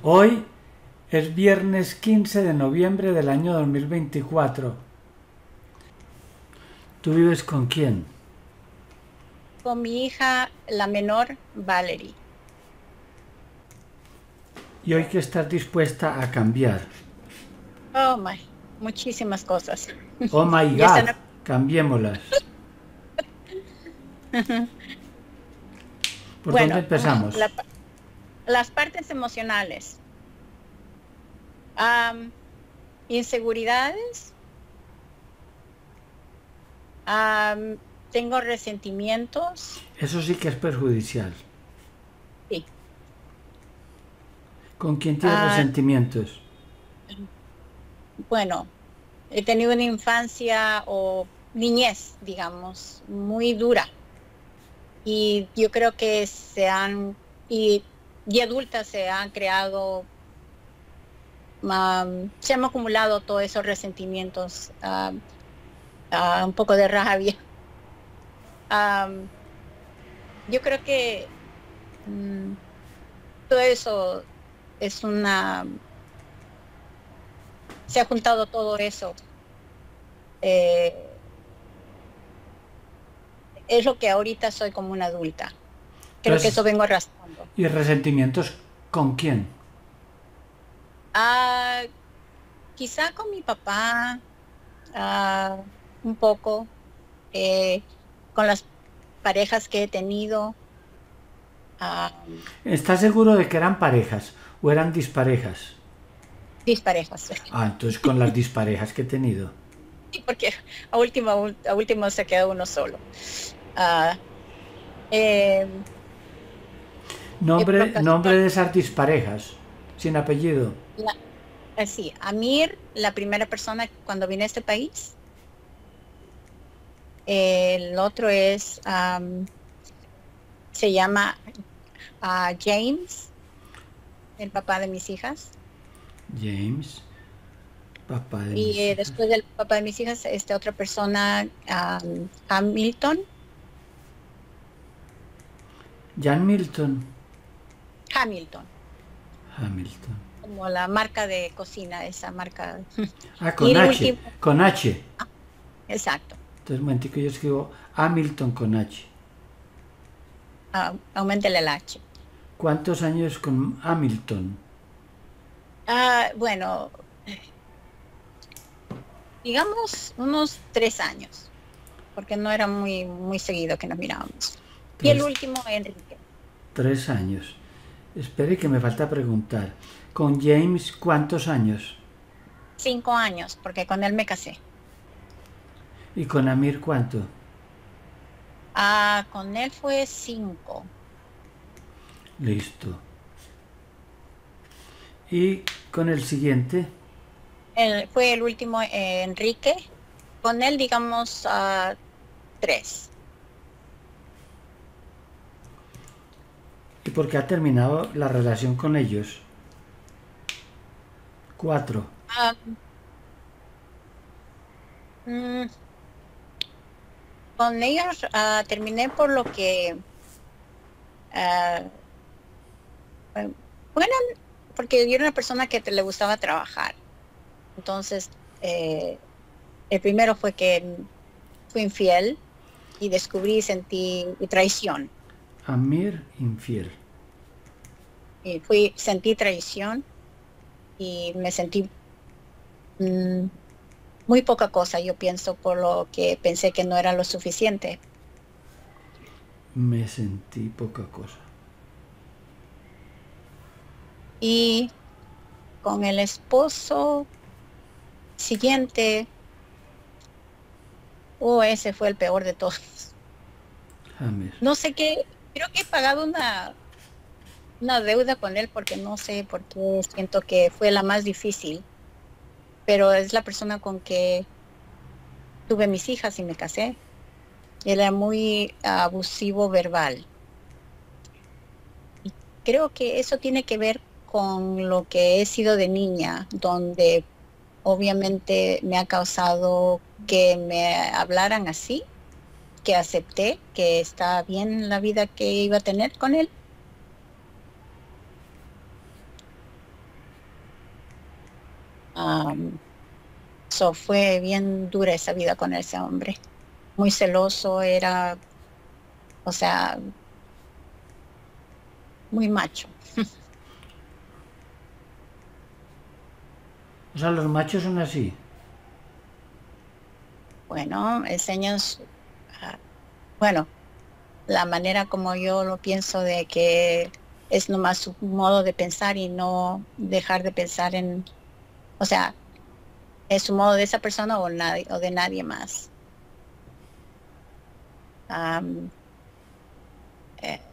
Hoy es viernes 15 de noviembre del año 2024. ¿Tú vives con quién? Con mi hija, la menor, Valerie. ¿Y hoy qué estás dispuesta a cambiar? Oh, my, muchísimas cosas. Oh my Ya God, están. cambiémoslas. ¿Por dónde Bueno, empezamos? las partes emocionales. Am, Inseguridades. am, Tengo resentimientos. Eso sí que es perjudicial. Sí. ¿Con quién tienes Ah, resentimientos? bueno, he tenido una infancia o niñez, digamos, muy dura. Y yo creo que y adultas se han creado, se han acumulado todos esos resentimientos, un poco de rabia. Am, yo creo que mm, todo eso es se ha juntado todo eso. eh, es lo que ahorita soy como una adulta. Creo que eso Entonces, vengo arrastrando. ¿y resentimientos con quién? Ah, Quizá con mi papá, ah, un poco, eh, con las parejas que he tenido. ah, ¿Estás seguro de que eran parejas o eran disparejas? Disparejas. Ah, entonces con las disparejas que he tenido. Sí, porque a último se queda uno solo. Ah, eh, en Nombre ocasiones, de esas disparejas, sin apellido. sí, Amir, la primera persona cuando vine a este país. El otro se llama James, el papá de mis hijas. James, papá de Y mis hijas. después del papá de mis hijas, otra persona, Hamilton. Jan Milton. Hamilton, Hamilton. como la marca de cocina, esa marca. Ah, Y con el H. último, Con H. ah, exacto, Entonces, un momentico, yo escribo Hamilton con H. aumentele el H. ¿Cuántos años con Hamilton? Bueno, digamos unos 3 años, porque no era muy, muy seguido que nos mirábamos. Y el Tres, último, Enrique, 3 años. Espere que me falta preguntar. ¿Con James cuántos años? 5 años, porque con él me casé. ¿Y con Amir cuánto? Con él fue 5. Listo. ¿Y con el siguiente? Fue el último, Enrique. Con él, digamos, 3. ¿Y por qué ha terminado la relación con ellos? 4. Ah, mm, con ellos terminé por lo que, ah, eh, bueno, porque yo era una persona que le gustaba trabajar. Entonces, el primero fue que fui infiel y descubrí y sentí traición. Amir infiel. Sentí traición y me sentí mm, muy poca cosa, yo pienso, por lo que pensé que no era lo suficiente. Me sentí poca cosa. Y con el esposo siguiente, ese fue el peor de todos. Amir. No sé qué, creo que he pagado una deuda con él porque no sé por qué siento que fue la más difícil, pero es la persona con que tuve mis hijas y me casé. Él era muy abusivo verbal. Y creo que eso tiene que ver con lo que he sido de niña, donde obviamente me ha causado que me hablaran así, que acepté que está bien la vida que iba a tener con él. So, fue bien dura esa vida con ese hombre. Muy celoso, era, o sea, muy macho. O sea, los machos son así. Bueno, ah, bueno, la manera como yo lo pienso de que es nomás su modo de pensar y no dejar de pensar en, o sea, es su modo de esa persona o nadie, o de nadie más. Am, eh,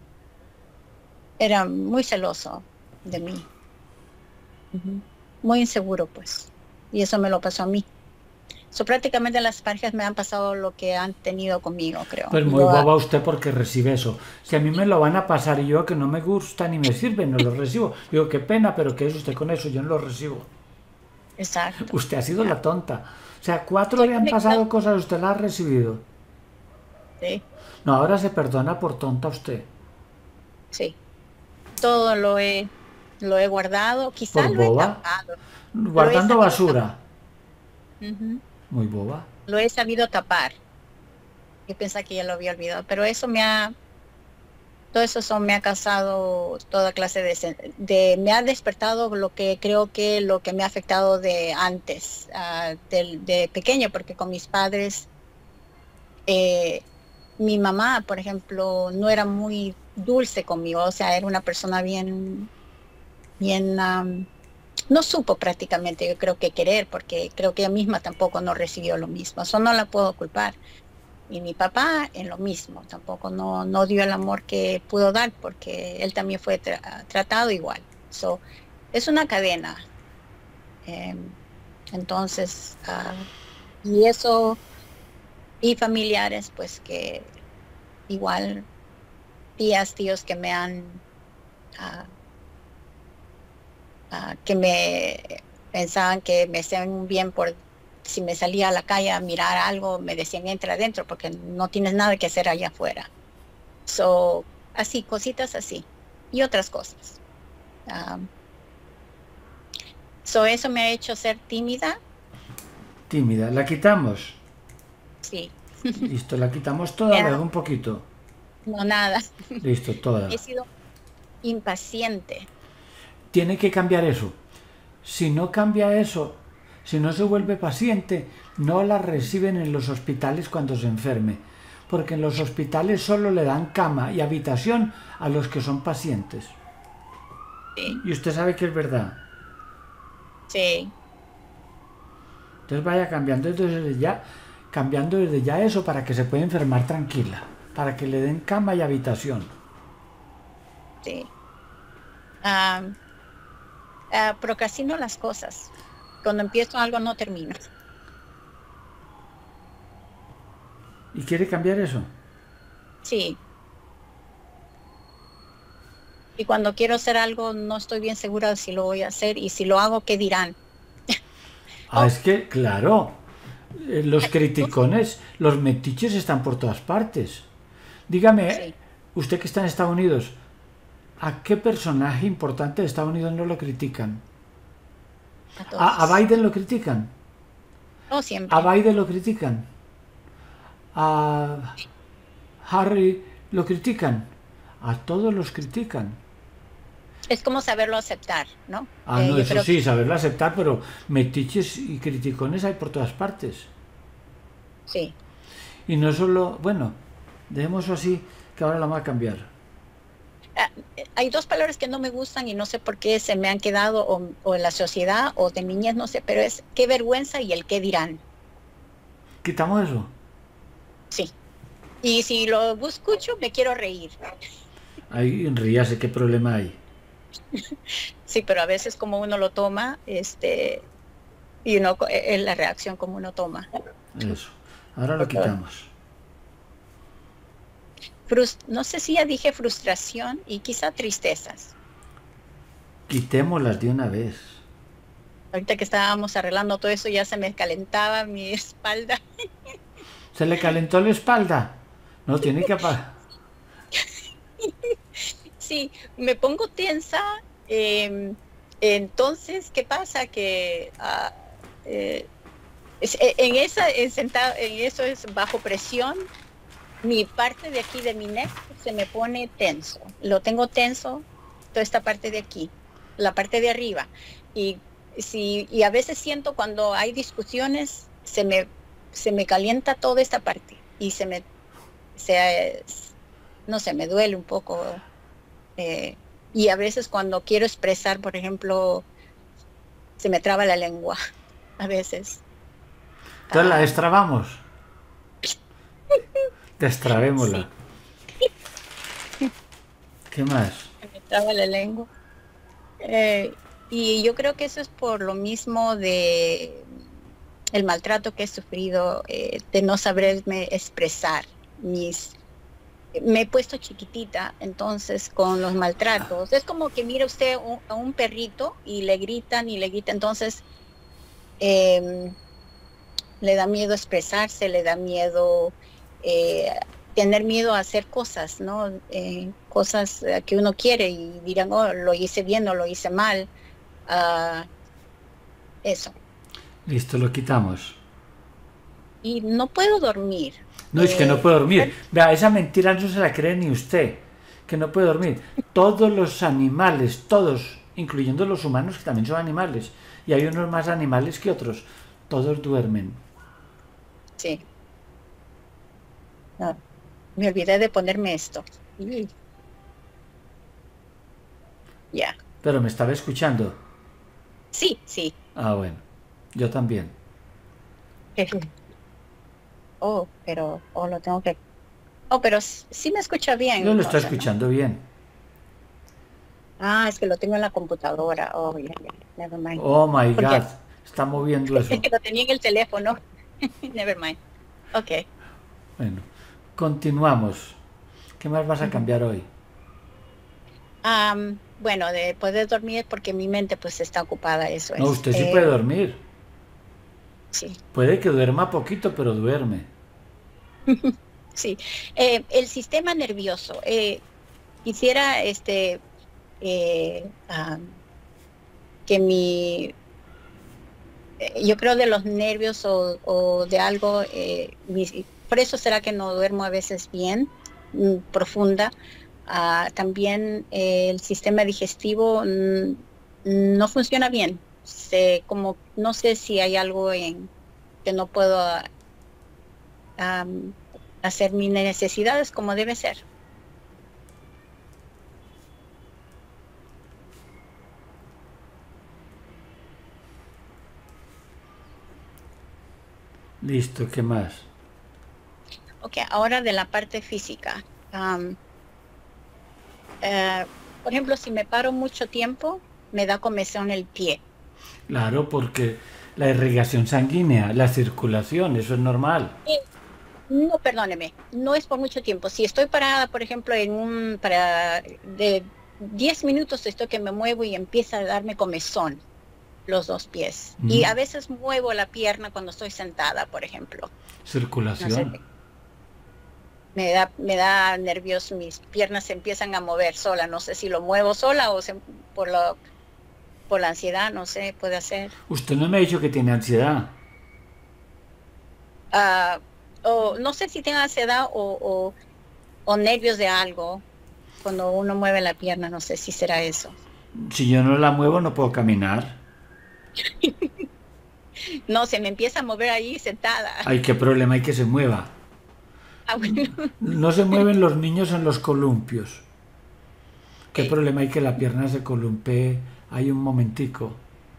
Era muy celoso de mí. Ujú. Muy inseguro, pues. Y eso me lo pasó a mí. So, prácticamente las parejas me han pasado lo que han tenido conmigo, creo. Pues muy boba usted porque recibe eso. Si a mí me lo van a pasar y yo que no me gusta ni me sirve, no lo recibo. Digo, qué pena, pero ¿qué es usted con eso? Yo no lo recibo. Exacto. Usted ha sido Ya. la tonta. O sea, 4 Soy le han única. pasado cosas, usted las ha recibido. Sí, No, ahora se perdona por tonta usted. sí. Todo lo he guardado, Por quizá lo he boba. tapado, lo he Guardando sabido tapar. basura. Ujú. Muy boba. Lo he sabido tapar. Yo pensaba que ya lo había olvidado, pero todo eso me ha causado toda clase me ha despertado lo que creo que lo que me ha afectado de antes, de pequeño, porque con mis padres, eh, mi mamá, por ejemplo, no era muy dulce conmigo, o sea, era una persona bien, no supo prácticamente, yo creo que querer, porque creo que ella misma tampoco no recibió lo mismo, eso no la puedo culpar. Y mi papá en lo mismo, tampoco no dio el amor que pudo dar porque él también fue tratado igual. So, es una cadena. em, entonces, y eso, y familiares, pues que igual, tías, tíos que me han, ah, que me pensaban que me hacían un bien por si me salía a la calle a mirar algo, me decían entra adentro porque no tienes nada que hacer allá afuera. So, así, cositas así. Y otras cosas. Um, eso me ha hecho ser tímida. Tímida. La quitamos. Sí. Listo, la quitamos toda, le Ya, hago un poquito. no, nada. Listo, He toda. sido impaciente. Tiene que cambiar eso. Si no cambia eso, si no se vuelve paciente, no la reciben en los hospitales cuando se enferme, porque en los hospitales solo le dan cama y habitación a los que son pacientes. Sí, Y usted sabe que es verdad. sí, Entonces vaya cambiando desde ya eso para que se pueda enfermar tranquila, para que le den cama y habitación. sí. Um, Procrastino las cosas. Cuando empiezo algo no termino. ¿Y quiere cambiar eso? Sí. Y cuando quiero hacer algo no estoy bien segura de si lo voy a hacer y si lo hago, ¿qué dirán? Ah, Oh, es que, claro, los no sé. criticones, los metiches están por todas partes. Dígame, Sí, usted que está en Estados Unidos, ¿a qué personaje importante de Estados Unidos no lo critican? a A todos. Biden lo critican. No A siempre. Biden lo critican. A Harry lo critican. A todos los critican. Es como saberlo aceptar, ¿no? Ah, no, Yo eso creo sí, que saberlo aceptar, pero metiches y criticones hay por todas partes. sí. Y no solo, bueno, dejémoslo así, que ahora lo va a cambiar. Hay dos palabras que no me gustan y no sé por qué se me han quedado o en la sociedad o de niñez, no sé, pero es qué vergüenza y el qué dirán. Quitamos eso. Sí. Y si lo escucho, me quiero reír. Ahí ríase, ¿qué problema hay? Sí, pero a veces como uno lo toma, y uno, es la reacción como uno toma. Eso. Ahora lo Porque quitamos. no sé si ya dije frustración y quizá tristezas. Quitémoslas de una vez. Ahorita que estábamos arreglando todo eso, ya se me calentaba mi espalda. ¿Se le calentó la espalda? No, tiene que apagar. Sí, me pongo tensa. entonces, ¿qué pasa? Que En eso es bajo presión. Mi parte de aquí de mi neck se me pone tenso. Lo tengo tenso, toda esta parte de aquí, la parte de arriba. Y, y a veces siento cuando hay discusiones, se me calienta toda esta parte y no sé, me duele un poco. Y a veces cuando quiero expresar, por ejemplo, se me traba la lengua, a veces. Entonces la destrabamos. Destrabémosla. Sí, ¿Qué más? se me traba la lengua. Y yo creo que eso es por lo mismo de el maltrato que he sufrido, de no saberme expresar. Me he puesto chiquitita, entonces con los maltratos, es como que mira usted a un perrito y le gritan, entonces eh, le da miedo expresarse, le da miedo tener miedo a hacer cosas, ¿no? Cosas que uno quiere y dirán, oh, lo hice bien o lo hice mal. Eso. Listo, lo quitamos. Y no puedo dormir. No, es que no puede dormir. Vea, esa mentira no se la cree ni usted. Que no puede dormir. Todos los animales, todos, incluyendo los humanos que también son animales, y hay unos más animales que otros, todos duermen. Sí. No, me olvidé de ponerme esto. Y ya. Pero me estaba escuchando. Sí, sí. Ah, bueno. Yo también. Oh, pero lo tengo que. Oh, pero sí me escucha bien. Yo lo estoy Entonces, ¿no? escuchando bien. Ah, es que lo tengo en la computadora. Oh, ya, ya. Never mind. Oh my Porque God. Está moviendo eso. lo tenía en el teléfono. Never mind. Ok. Bueno, continuamos. ¿Qué más vas a cambiar hoy? Bueno, de poder dormir porque mi mente pues está ocupada, eso No, es. usted sí puede dormir. Sí, Puede que duerma poquito, pero duerme. sí. El sistema nervioso. Quisiera que yo creo de los nervios o de algo, por eso será que no duermo a veces bien, profunda. También el sistema digestivo no funciona bien. Como no sé si hay algo en que no puedo hacer mis necesidades como debe ser. Listo, ¿qué más? Ok, ahora de la parte física. Am, eh, por ejemplo, si me paro mucho tiempo, me da comezón el pie. Claro, porque la irrigación sanguínea, la circulación, eso es normal. No, perdóneme, no es por mucho tiempo. Si estoy parada, por ejemplo, para de 10 minutos estoy que me muevo y empieza a darme comezón los dos pies. Y a veces muevo la pierna cuando estoy sentada, por ejemplo. No sé, Circulación. me da nervios, mis piernas se empiezan a mover sola. No sé si lo muevo sola o por la ansiedad, no sé, puede hacer. Usted no me ha dicho que tiene ansiedad. Ah, o no sé si tenga ansiedad o nervios de algo. Cuando uno mueve la pierna, no sé si será eso. Si yo no la muevo, no puedo caminar. No, se me empieza a mover ahí sentada. Ay, qué problema hay que se mueva. Ah, bueno. No se mueven los niños en los columpios. ¿Qué Ok. problema hay que la pierna se columpee? Hay un momentico.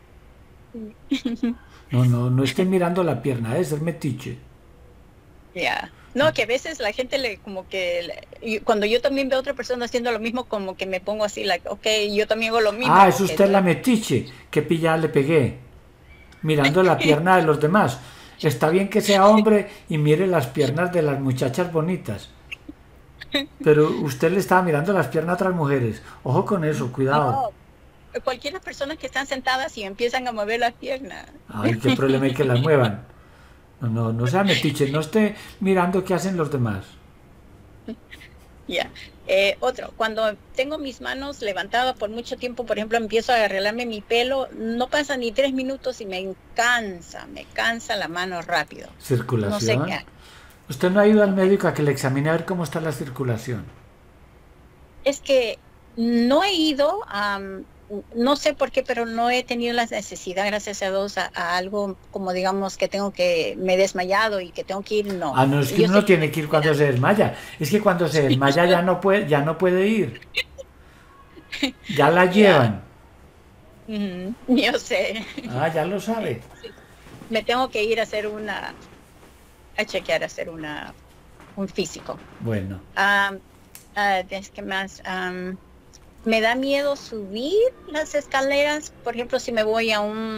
No, no, no estén mirando la pierna, es el metiche. Ya. No, que a veces la gente y cuando yo también veo a otra persona haciendo lo mismo, como que me pongo así, ok, yo también hago lo mismo. Ah, es Okay, usted la metiche. Qué pilla le pegué. Mirando la pierna de los demás. Está bien que sea hombre y mire las piernas de las muchachas bonitas. Pero usted le estaba mirando las piernas a otras mujeres. Ojo con eso, cuidado. no, cualquier persona que están sentadas y empiezan a mover las piernas. Ay, qué problema hay que las muevan. No, no sea metiche, no esté mirando qué hacen los demás. Ya. Otro, cuando tengo mis manos levantadas por mucho tiempo, por ejemplo, empiezo a arreglarme mi pelo, no pasa ni 3 minutos y me cansa la mano rápido. No sé qué Circulación. hay. ¿Usted no ha ido al médico a que le examine a ver cómo está la circulación? Es que no he ido, no sé por qué, pero no he tenido la necesidad, gracias a Dios, a algo como digamos que tengo que, me he desmayado y que tengo que ir, no. Ah, no, es que Yo uno no sé que tiene que ir cuando se desmaya. Es que cuando se desmaya ya no puede ir. Ya la ya, llevan. yo sé. Ah, ya lo sabe. Sí. Me tengo que ir a hacer a chequear, a hacer un físico. Bueno, Am, es que más, me da miedo subir las escaleras, por ejemplo, si me voy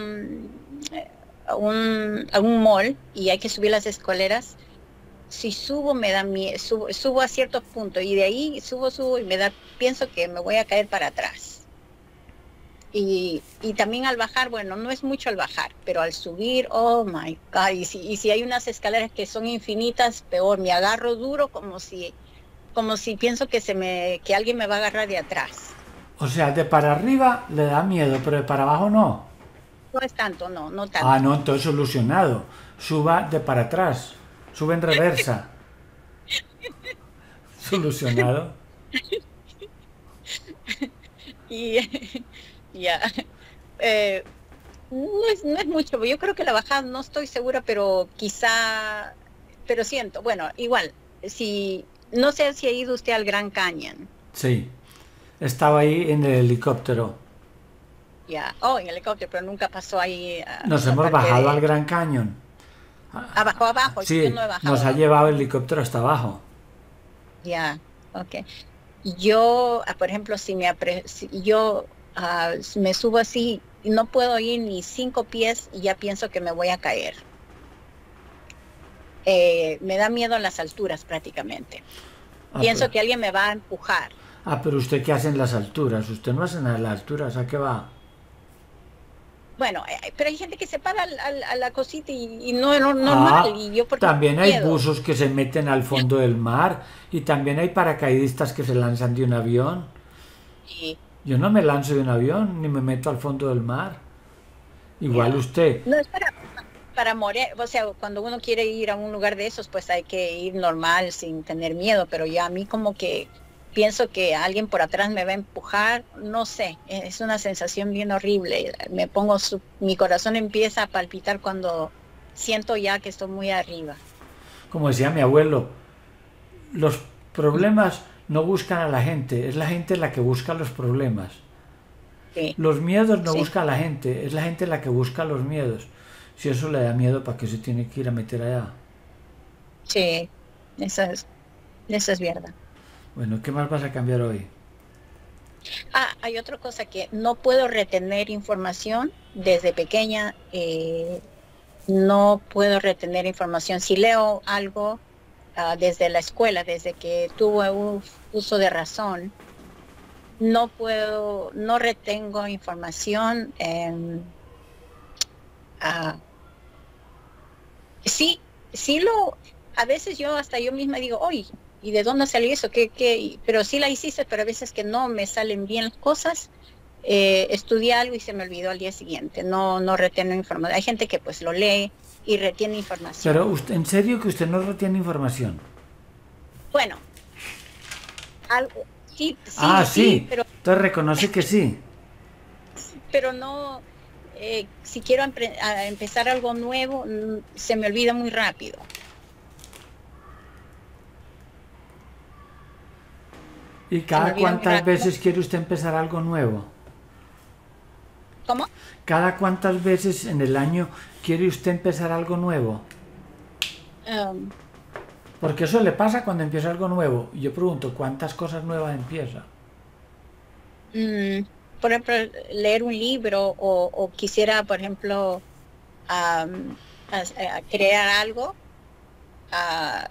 a un mall y hay que subir las escaleras, si subo me da miedo, subo a ciertos puntos y de ahí subo y pienso que me voy a caer para atrás. Y también al bajar, bueno, no es mucho al bajar, pero al subir, oh my God, y si hay unas escaleras que son infinitas, peor, me agarro duro como si pienso que alguien me va a agarrar de atrás. o sea, de para arriba le da miedo, pero de para abajo no. No es tanto, no, no Ah, tanto. no, entonces solucionado. Suba de para atrás. Sube en reversa. Solucionado. Y ya, eh, no es mucho, yo creo que la bajada no estoy segura, pero quizá, pero siento, bueno, igual, si, no sé si ha ido usted al Gran Cañón, Sí. Estaba ahí en el helicóptero. ya, en helicóptero, pero nunca pasó ahí Nos la hemos parte bajado al de Gran Cañón. abajo, yo Sí, no he nos bajado ha abajo, llevado el helicóptero hasta abajo. ya, ok. Yo, por ejemplo, si yo me subo así y no puedo ir ni 5 pies y ya pienso que me voy a caer. Me da miedo las alturas prácticamente. Ah, Pienso que alguien me va a empujar. pero usted qué hace en las alturas. Usted no hace nada en las alturas. ¿A qué va? Bueno, pero hay gente que se para a la cosita y no es normal. Ah, Y yo porque también tengo hay miedo. buzos que se meten al fondo del mar y también hay paracaidistas que se lanzan de un avión. Y Yo no me lanzo de un avión ni me meto al fondo del mar. Igual ya. usted. No es para morir. O sea, cuando uno quiere ir a un lugar de esos, pues hay que ir normal, sin tener miedo. Pero ya a mí como que pienso que alguien por atrás me va a empujar. No sé, es una sensación bien horrible. Mi corazón empieza a palpitar cuando siento ya que estoy muy arriba. Como decía mi abuelo, los problemas no buscan a la gente, es la gente la que busca los problemas. Sí, Los miedos no sí, busca a la gente, es la gente la que busca los miedos. Si eso le da miedo, ¿para qué se tiene que ir a meter allá? sí, eso es verdad. Bueno, ¿qué más vas a cambiar hoy? Hay otra cosa que no puedo retener información desde pequeña, no puedo retener información. Si leo algo desde la escuela, desde que tuve un uso de razón, no retengo información. Ah, sí, sí a veces yo misma digo, oye, ¿y de dónde salió eso? Pero sí la hiciste, pero a veces que no me salen bien las cosas. Estudié algo y se me olvidó al día siguiente. No retengo información. Hay gente que pues lo lee y retiene Pero información. usted, en serio que usted no retiene información. Bueno, sí, Ah, sí, sí, sí. Entonces reconoce que sí. pero no, si quiero empezar algo nuevo, se me olvida muy rápido. ¿Y Se me cada olvida muy cuántas rápido. veces quiere usted empezar algo nuevo? ¿Cómo? ¿Cada cuántas veces en el año quiere usted empezar algo nuevo? Um, Porque eso le pasa cuando empieza algo nuevo. Y yo pregunto, ¿cuántas cosas nuevas empieza? mm, por ejemplo, leer un libro o quisiera, por ejemplo, am, crear ah,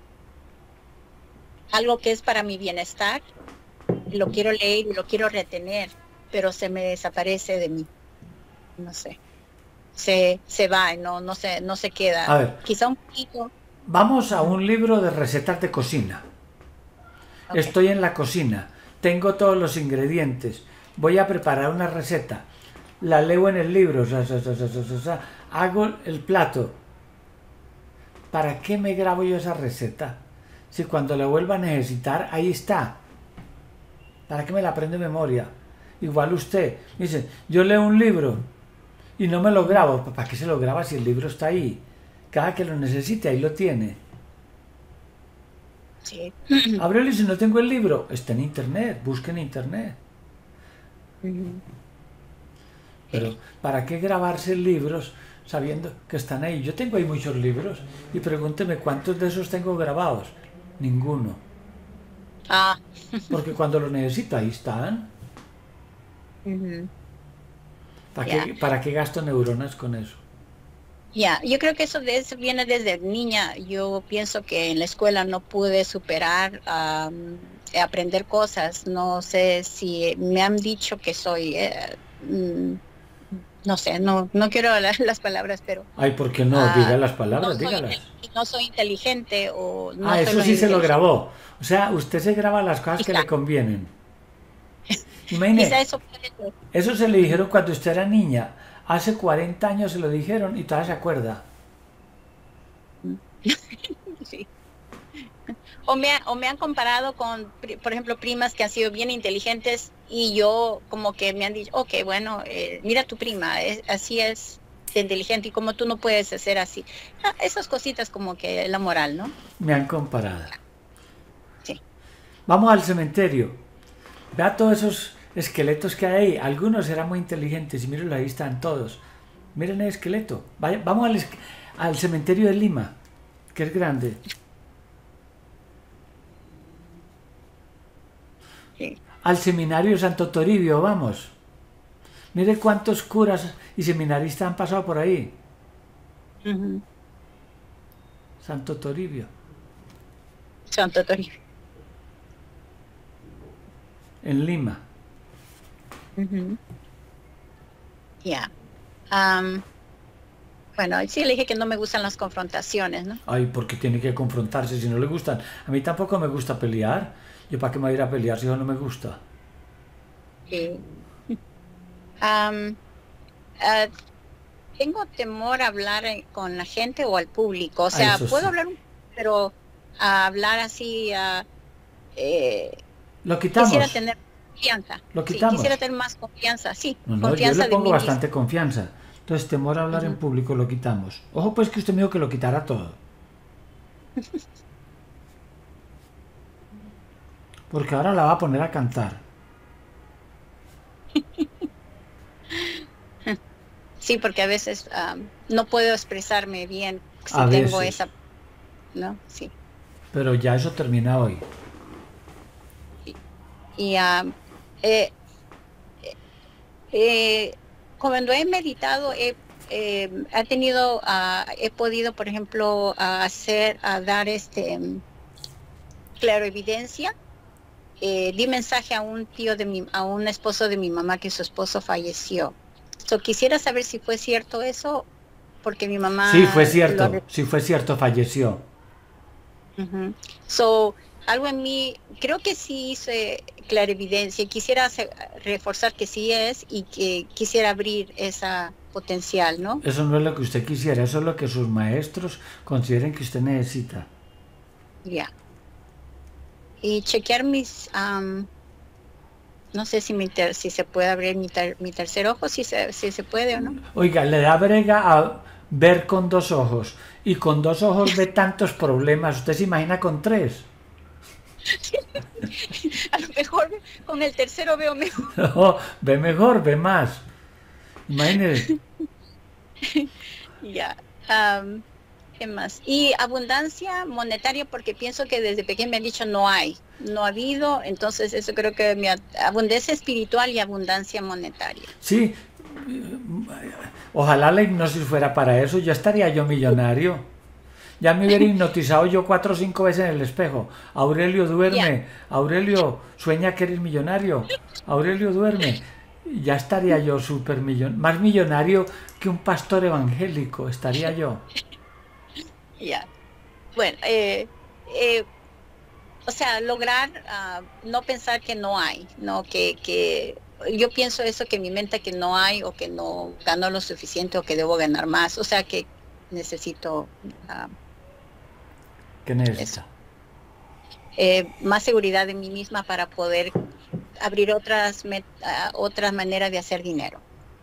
algo que es para mi bienestar, lo quiero leer y lo quiero retener, pero se me desaparece de mí, no sé, se va y no se A queda, ver, quizá un poquito. vamos a un libro de recetas de cocina. Ok. Estoy en la cocina, tengo todos los ingredientes, voy a preparar una receta, la leo en el libro, hago el plato. ¿Para qué me grabo yo esa receta? Si cuando la vuelva a necesitar, ahí está. ¿Para qué me la aprendo de memoria? Igual usted dice, yo leo un libro y no me lo grabo. ¿Para qué se lo graba si el libro está ahí? Cada que lo necesite, ahí lo tiene. Sí. Ábrelo y si no tengo el libro, está en internet, busque en internet. Ujú. Pero Sí. ¿para qué grabarse libros sabiendo que están ahí? Yo tengo ahí muchos libros y pregúnteme cuántos de esos tengo grabados. Ninguno. Ah, Porque cuando los necesito, ahí están. ujú. ¿Para Ya. para qué gasto neuronas con eso? Ya, yo creo que eso viene desde niña. Yo pienso que en la escuela no pude superar, aprender cosas. No sé si me han dicho que soy, no sé, no quiero hablar las palabras, pero Ay, ¿por qué no? Diga ah, las palabras, dígalas. no soy inteligente o no Ah, soy eso muy sí se lo inteligente. grabó. O sea, usted se graba las cosas que Quizá, le convienen. quizá Imagine, eso puede ser. eso se le Ujú. dijeron cuando usted era niña. Hace 40 años se lo dijeron y todavía se acuerda. Sí. O me han comparado con, por ejemplo, primas que han sido bien inteligentes y yo como que me han dicho, ok, bueno, mira tu prima, así es de inteligente y como tú no puedes hacer así. Ah, esas cositas como que la moral, ¿no? Me han comparado. Sí. Vamos al cementerio. Vea todos esos esqueletos que hay ahí. Algunos eran muy inteligentes y miren, ahí están todos. Miren el esqueleto. Vamos al cementerio de Lima, que es grande. Sí. Al seminario de Santo Toribio, vamos. Mire cuántos curas y seminaristas han pasado por ahí. Ujú. Santo Toribio, Santo Toribio. en Lima. Ujú. Ya. Am, bueno, sí le dije que no me gustan las confrontaciones, ¿no? Ay, porque tiene que confrontarse si no le gustan. A mí tampoco me gusta pelear. ¿Yo para qué me voy a ir a pelear si eso no me gusta? Sí. Am, ah, tengo temor a hablar con la gente o al público. O Ah, sea, eso puedo sí. hablar, pero a hablar así, eh, Lo quisiera quitamos. tener confianza. Lo Sí, quisiera quitamos. tener más confianza. Sí, No, no, yo le confianza de pongo mí mismo. bastante confianza. Entonces, temor a hablar en Ujú. público lo quitamos. Ojo, pues que usted me dijo que lo quitara todo. Porque ahora la va a poner a cantar. Sí, porque a veces no puedo expresarme bien si A tengo veces. esa, ¿no? Sí. Pero ya eso termina hoy. Y, y, eh, eh, cuando he meditado, he podido, por ejemplo, dar claroevidencia. Di mensaje a un a un esposo de mi mamá que su esposo falleció. So, quisiera saber si fue cierto eso, porque mi mamá lo ha... Sí fue cierto, falleció. Ujú. So, algo en mí, creo que sí hice clarividencia y quisiera reforzar que sí es y que quisiera abrir esa potencial, ¿no? Eso no es lo que usted quisiera, eso es lo que sus maestros consideren que usted necesita. Ya. Y chequear no sé si se puede abrir mi tercer ojo, si se puede o no. Oiga, le da brega a ver con dos ojos y con dos ojos ve tantos problemas. Usted se imagina con tres. A lo mejor con el tercero veo mejor. No, ve mejor, ve más. Imagínese. Ya. am, ¿Qué más? Y abundancia monetaria, porque pienso que desde pequeño me han dicho no ha habido, entonces eso creo que abundancia espiritual y abundancia monetaria. Sí, ojalá la hipnosis fuera para eso, ya estaría yo millonario. Ya me hubiera hipnotizado yo 4 o 5 veces en el espejo. Aurelio Ya, duerme, Aurelio sueña que eres millonario, Aurelio duerme. Ya estaría yo más millonario que un pastor evangélico, estaría yo. ya. Bueno, o sea, lograr no pensar que no hay, no que yo pienso eso que en mi mente que no hay o que no gano lo suficiente o que debo ganar más, o sea que necesito ah, ¿Qué eso, necesita? más seguridad de mí misma para poder abrir otras maneras de hacer dinero.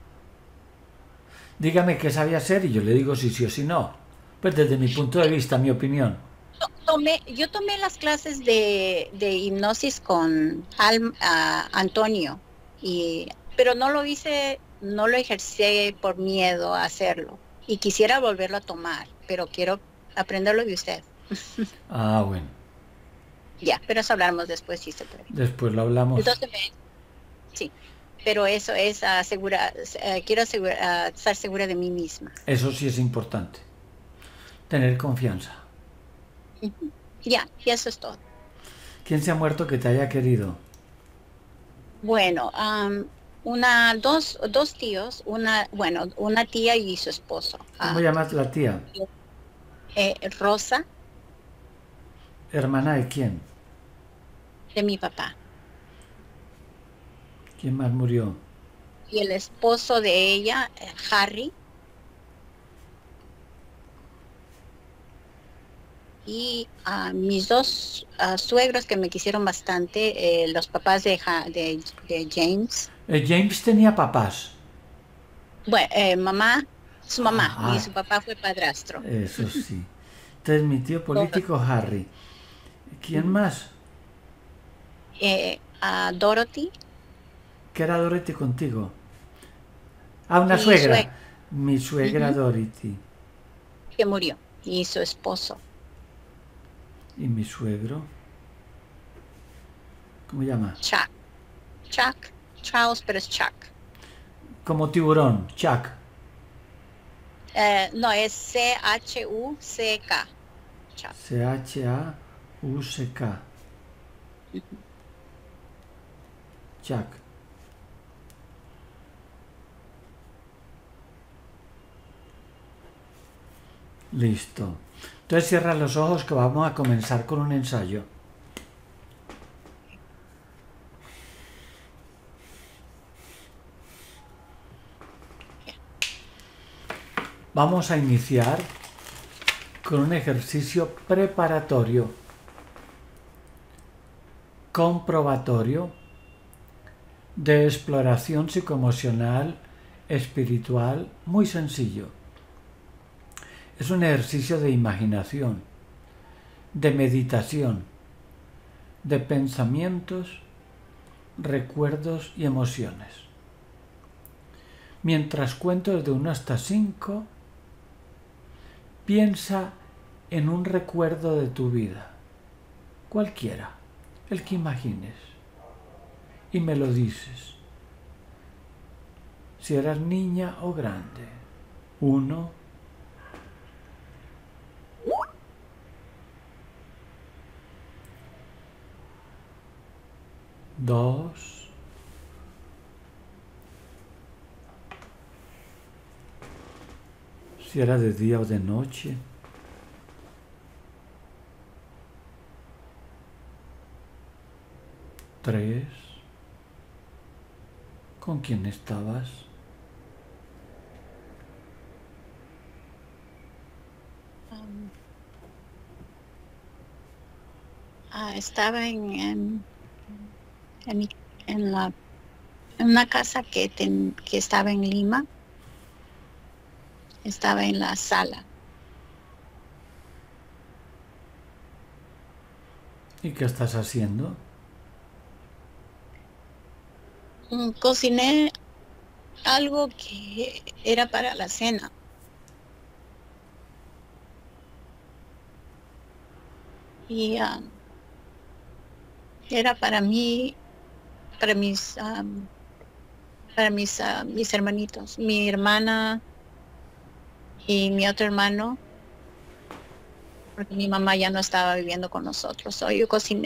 Dígame qué sabía hacer y yo le digo si sí o si no. Pues desde mi punto de vista, mi opinión. Yo tomé las clases de hipnosis con Antonio, pero no lo hice, no lo ejercí por miedo a hacerlo. Y quisiera volverlo a tomar, pero quiero aprenderlo de usted. Ah, bueno. Ya, pero eso hablaremos después si se puede. Después lo hablamos. Entonces, sí, pero eso es quiero estar segura de mí misma. Eso sí es importante. Tener confianza. Ujú. Ya, y eso es todo. ¿Quién se ha muerto que te haya querido? Bueno, dos tíos, una tía y su esposo. ¿Cómo llamas la tía? Rosa, ¿Hermana de quién? de mi papá, ¿Quién más murió? y el esposo de ella, Harry, y mis dos suegros que me quisieron bastante, los papás de James. James tenía papás. Bueno, su mamá, y Ah, su papá fue padrastro. eso sí. Entonces mi tío Dorothy. político Harry. ¿Quién Ujú. más? A Dorothy, ¿Qué era Dorothy contigo? Ah, una mi suegra. suegra, Mi suegra ujú, Dorothy. que murió, y su esposo. ¿Y mi suegro? ¿Cómo llama? Chuck. Chuck. Charles, pero es Chuck. Como tiburón. Chuck. No, es Chuck. Chuck. Chuck. Ujú. Chuck. Listo. Entonces cierra los ojos que vamos a comenzar con un ensayo. Vamos a iniciar con un ejercicio preparatorio, comprobatorio, de exploración psicoemocional, espiritual, muy sencillo. Es un ejercicio de imaginación, de meditación, de pensamientos, recuerdos y emociones. Mientras cuento desde 1 hasta 5, piensa en un recuerdo de tu vida, cualquiera, el que imagines, y me lo dices. Si eras niña o grande. 1, 2, 'si era de día o de noche. 3, ¿con quién estabas? Um, Estaba en, mi- en en una casa que estaba en Lima. Estaba en la sala. ¿Y qué estás haciendo? Cociné algo que era para la cena. Y era para mí, para mis hermanitos, mi hermana y mi otro hermano, porque mi mamá ya no estaba viviendo con nosotros. So, yo cociné.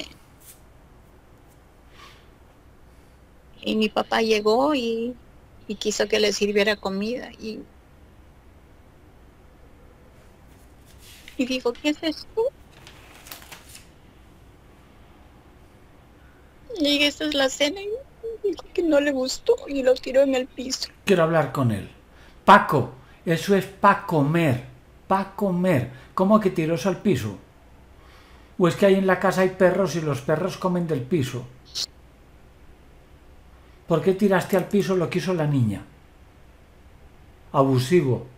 Y mi papá llegó y quiso que le sirviera comida. Y dijo, ¿qué es esto? Y esta es la cena y dijo que no le gustó y lo tiró en el piso. Quiero hablar con él. Paco, eso es pa' comer. Pa' comer. ¿Cómo que tiró eso al piso? ¿O es que ahí en la casa hay perros y los perros comen del piso? ¿Por qué tiraste al piso lo que hizo la niña? Abusivo.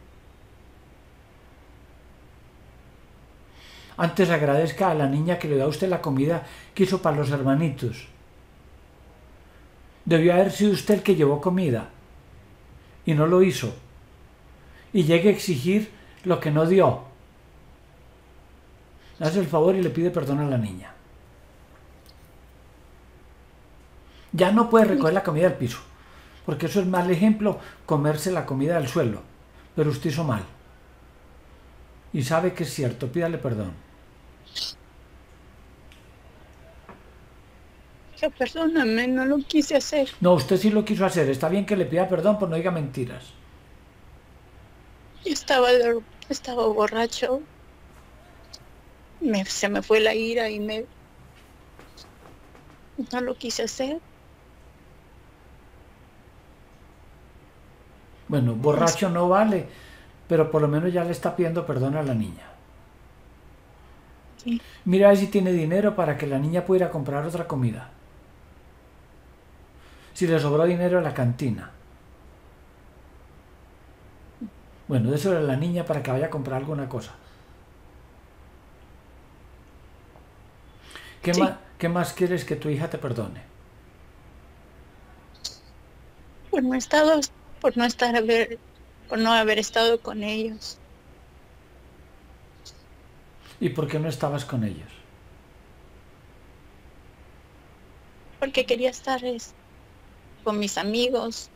Antes agradezca a la niña que le da a usted la comida que hizo para los hermanitos. Debió haber sido usted el que llevó comida y no lo hizo. Y llegue a exigir lo que no dio. Le hace el favor y le pide perdón a la niña. Ya no puede recoger la comida del piso, porque eso es mal ejemplo, comerse la comida del suelo. Pero usted hizo mal. Y sabe que es cierto, pídale perdón. Yo, perdóname, no lo quise hacer. No, usted sí lo quiso hacer. Está bien que le pida perdón, pero no diga mentiras. Yo estaba borracho. Se me fue la ira y no lo quise hacer. Bueno, borracho no vale, pero por lo menos ya le está pidiendo perdón a la niña. Sí. Mira a ver si tiene dinero para que la niña pueda ir a comprar otra comida. Si le sobró dinero en la cantina. Bueno, eso era la niña para que vaya a comprar alguna cosa. Sí. ¿Qué más quieres que tu hija te perdone? Por no estado, por no estar por no haber estado con ellos. ¿Y por qué no estabas con ellos? Porque quería estar con mis amigos,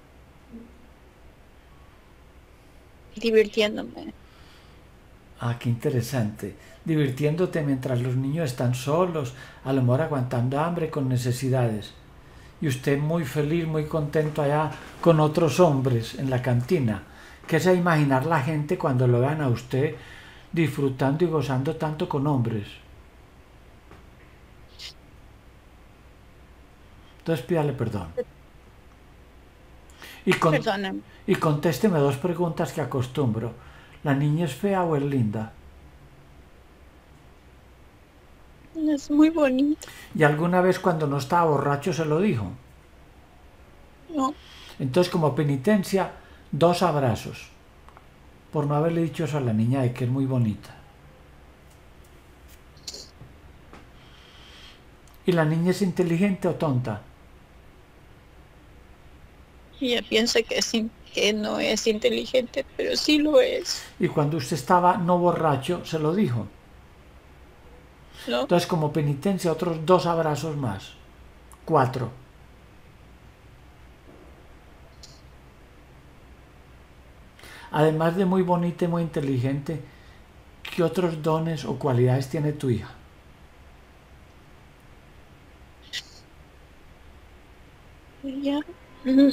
divirtiéndome. Ah, qué interesante. Divirtiéndote mientras los niños están solos, a lo mejor aguantando hambre con necesidades. Y usted muy feliz, muy contento allá con otros hombres en la cantina. ¿Qué se va a imaginar la gente cuando lo vean a usted disfrutando y gozando tanto con hombres? Entonces pídale perdón. Perdóname. Y contésteme dos preguntas que acostumbro. ¿La niña es fea o es linda? Es muy bonito. ¿Y alguna vez cuando no estaba borracho se lo dijo? No. Entonces, como penitencia, 2 abrazos. Por no haberle dicho eso a la niña de que es muy bonita. ¿Y la niña es inteligente o tonta? Ella piensa que no es inteligente, pero sí lo es. Y cuando usted estaba no borracho, se lo dijo. ¿No? Entonces, como penitencia, otros 2 abrazos más. 4. Además de muy bonita y muy inteligente, ¿qué otros dones o cualidades tiene tu hija? Ella, mm,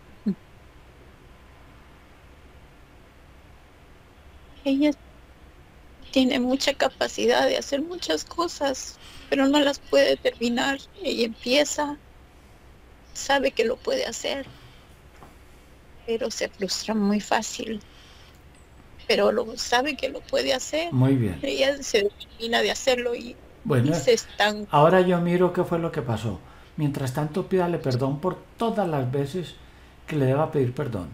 ella tiene mucha capacidad de hacer muchas cosas, pero no las puede terminar. Ella empieza, sabe que lo puede hacer, pero se frustra muy fácil. Pero sabe que lo puede hacer. Muy bien. Ella se determina de hacerlo y Bueno, se estanca. ahora yo miro qué fue lo que pasó. Mientras tanto, pídale perdón por todas las veces que le deba pedir perdón.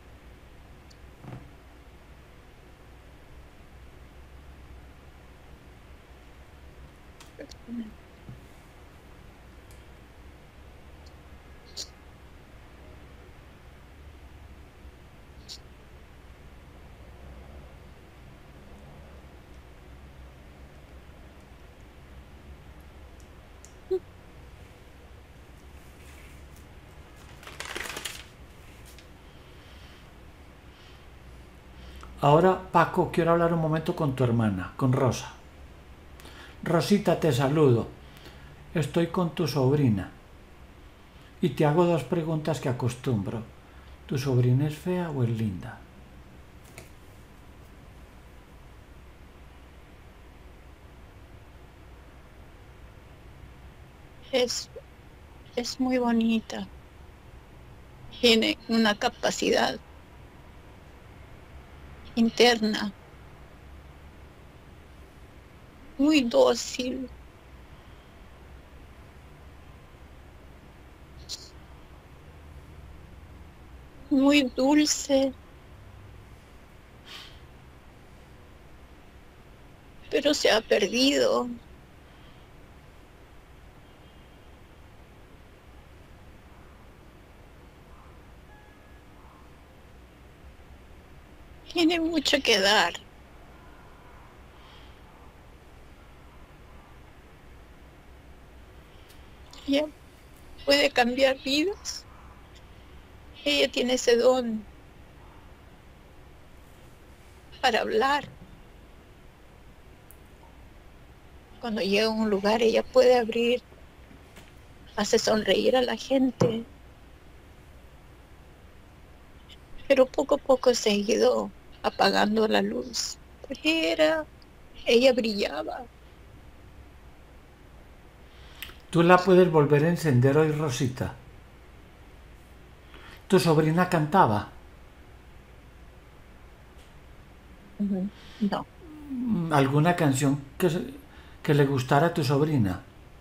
Ahora, Paco, quiero hablar un momento con tu hermana, con Rosa. Rosita, te saludo. Estoy con tu sobrina. Y te hago 2 preguntas que acostumbro. ¿Tu sobrina es fea o es linda? Es es muy bonita. Tiene una capacidad interna muy dócil. Muy dulce, pero se ha perdido. Tiene mucho que dar. Ella puede cambiar vidas. Ella tiene ese don para hablar. Cuando llega a un lugar, ella puede abrir, hace sonreír a la gente. Pero poco a poco se ha ido apagando la luz. Porque ella brillaba. Tú la puedes volver a encender hoy, Rosita. Tu sobrina cantaba. Ujú. No. ¿Alguna canción que le gustara a tu sobrina?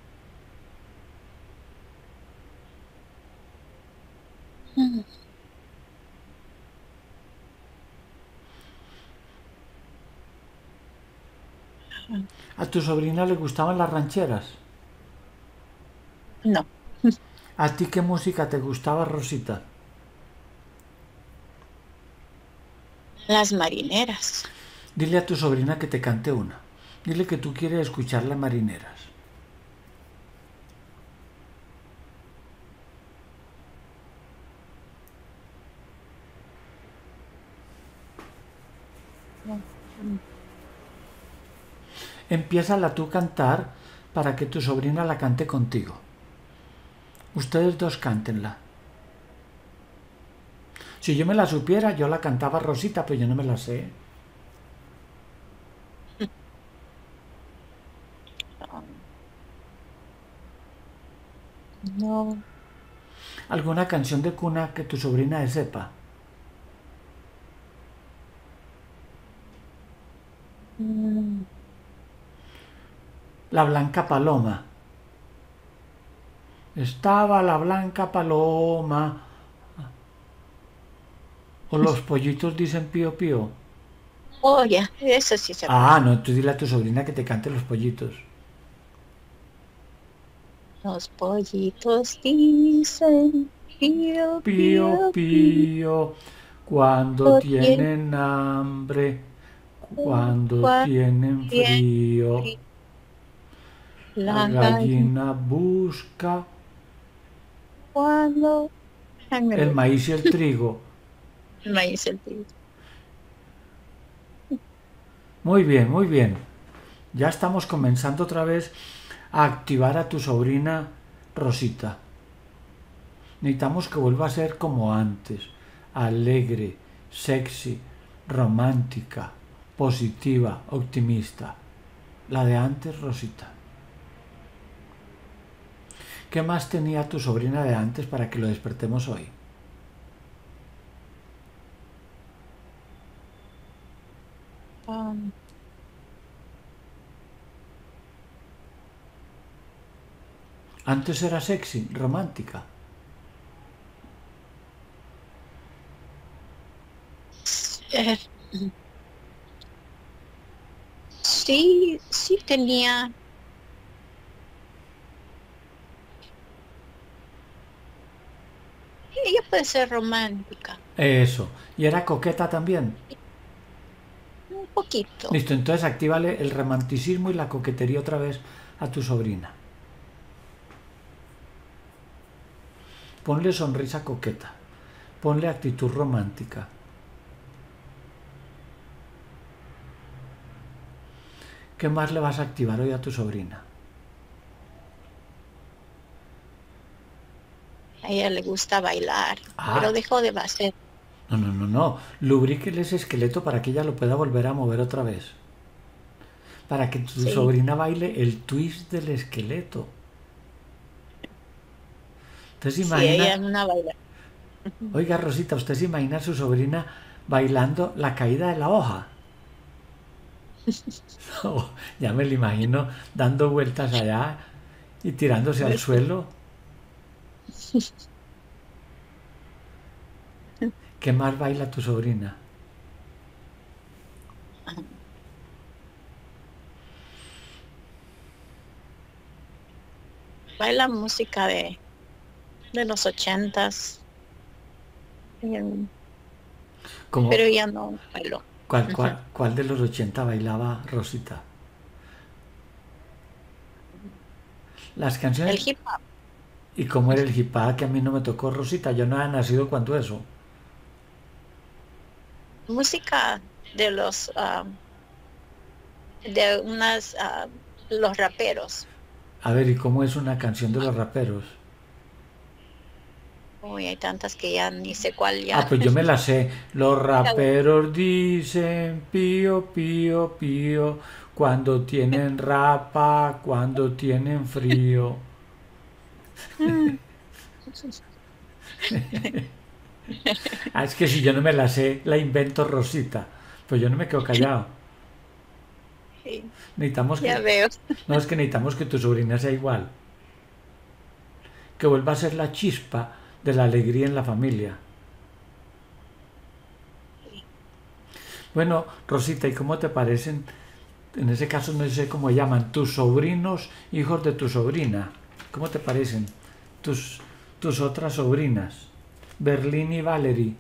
Mm. ¿A tu sobrina le gustaban las rancheras? No. ¿A ti qué música te gustaba, Rosita? Las marineras. Dile a tu sobrina que te cante una. Dile que tú quieres escuchar las marineras. No. Mm. Empiézala tú a cantar para que tu sobrina la cante contigo. Ustedes dos cántenla. Si yo me la supiera, yo la cantaba Rosita, pero yo no me la sé. No. ¿Alguna canción de cuna que tu sobrina sepa? Mm. La Blanca Paloma. Estaba la Blanca Paloma. O los pollitos dicen pío pío. Oh, ya, eso sí se acuerda. Ah, no, tú dile a tu sobrina que te cante los pollitos. Los pollitos dicen pío, Pío pío, pío. Cuando pío, tiene tienen hambre. Cuando cuatro tienen dientes. frío. La La gallina gallina busca cuando ay, me el voy. maíz y el trigo. El maíz, el trigo. Muy bien, muy bien. Ya estamos comenzando otra vez a activar a tu sobrina Rosita. Necesitamos que vuelva a ser como antes, alegre, sexy, romántica, positiva, optimista. La de antes, Rosita. ¿Qué más tenía tu sobrina de antes para que lo despertemos hoy? Um, Antes era sexy, romántica. eh, sí, sí tenía. Ella puede ser romántica, Eso. ¿Y era coqueta también? un poquito. Listo, entonces actívale el romanticismo y la coquetería otra vez a tu sobrina. Ponle sonrisa coqueta. Ponle actitud romántica. ¿Qué más le vas a activar hoy a tu sobrina? A ella le gusta bailar, pero Ah, dejó de hacer. no, no, no, no. Lubríquele ese esqueleto para que ella lo pueda volver a mover otra vez. Para que tu Sí, sobrina baile el twist del esqueleto. ¿Usted se Sí, ella es imagina? una bailarina. Oiga, Rosita, ¿usted se imagina a su sobrina bailando la caída de la hoja? Oh, ya me lo imagino dando vueltas allá y tirándose al suelo. ¿Qué más baila tu sobrina? Baila música de los 80s, ¿Cómo, pero ya no bailó. cuál de los 80 bailaba Rosita? Las El canciones. hip hop, ¿Y cómo era el hip hop que a mí no me tocó, Rosita? Yo no había nacido cuando eso. música de los de unas los raperos. A ver, ¿y cómo es una canción de los raperos? Uy, hay tantas que ya ni sé cuál Ah, ya. pues yo me la sé. Los raperos dicen pío, pío, pío, cuando tienen rapa, cuando tienen frío. Ah, es que si yo no me la sé, la invento, Rosita. Pues yo no me quedo callado. Sí, Necesitamos ya que... veo. No, es que necesitamos que tu sobrina sea igual. Que vuelva a ser la chispa de la alegría en la familia. Sí. Bueno, Rosita, ¿y cómo te parecen? En ese caso no sé cómo llaman, tus sobrinos, hijos de tu sobrina. ¿Cómo te parecen? Tus, tus otras sobrinas, Berlín y Valerie.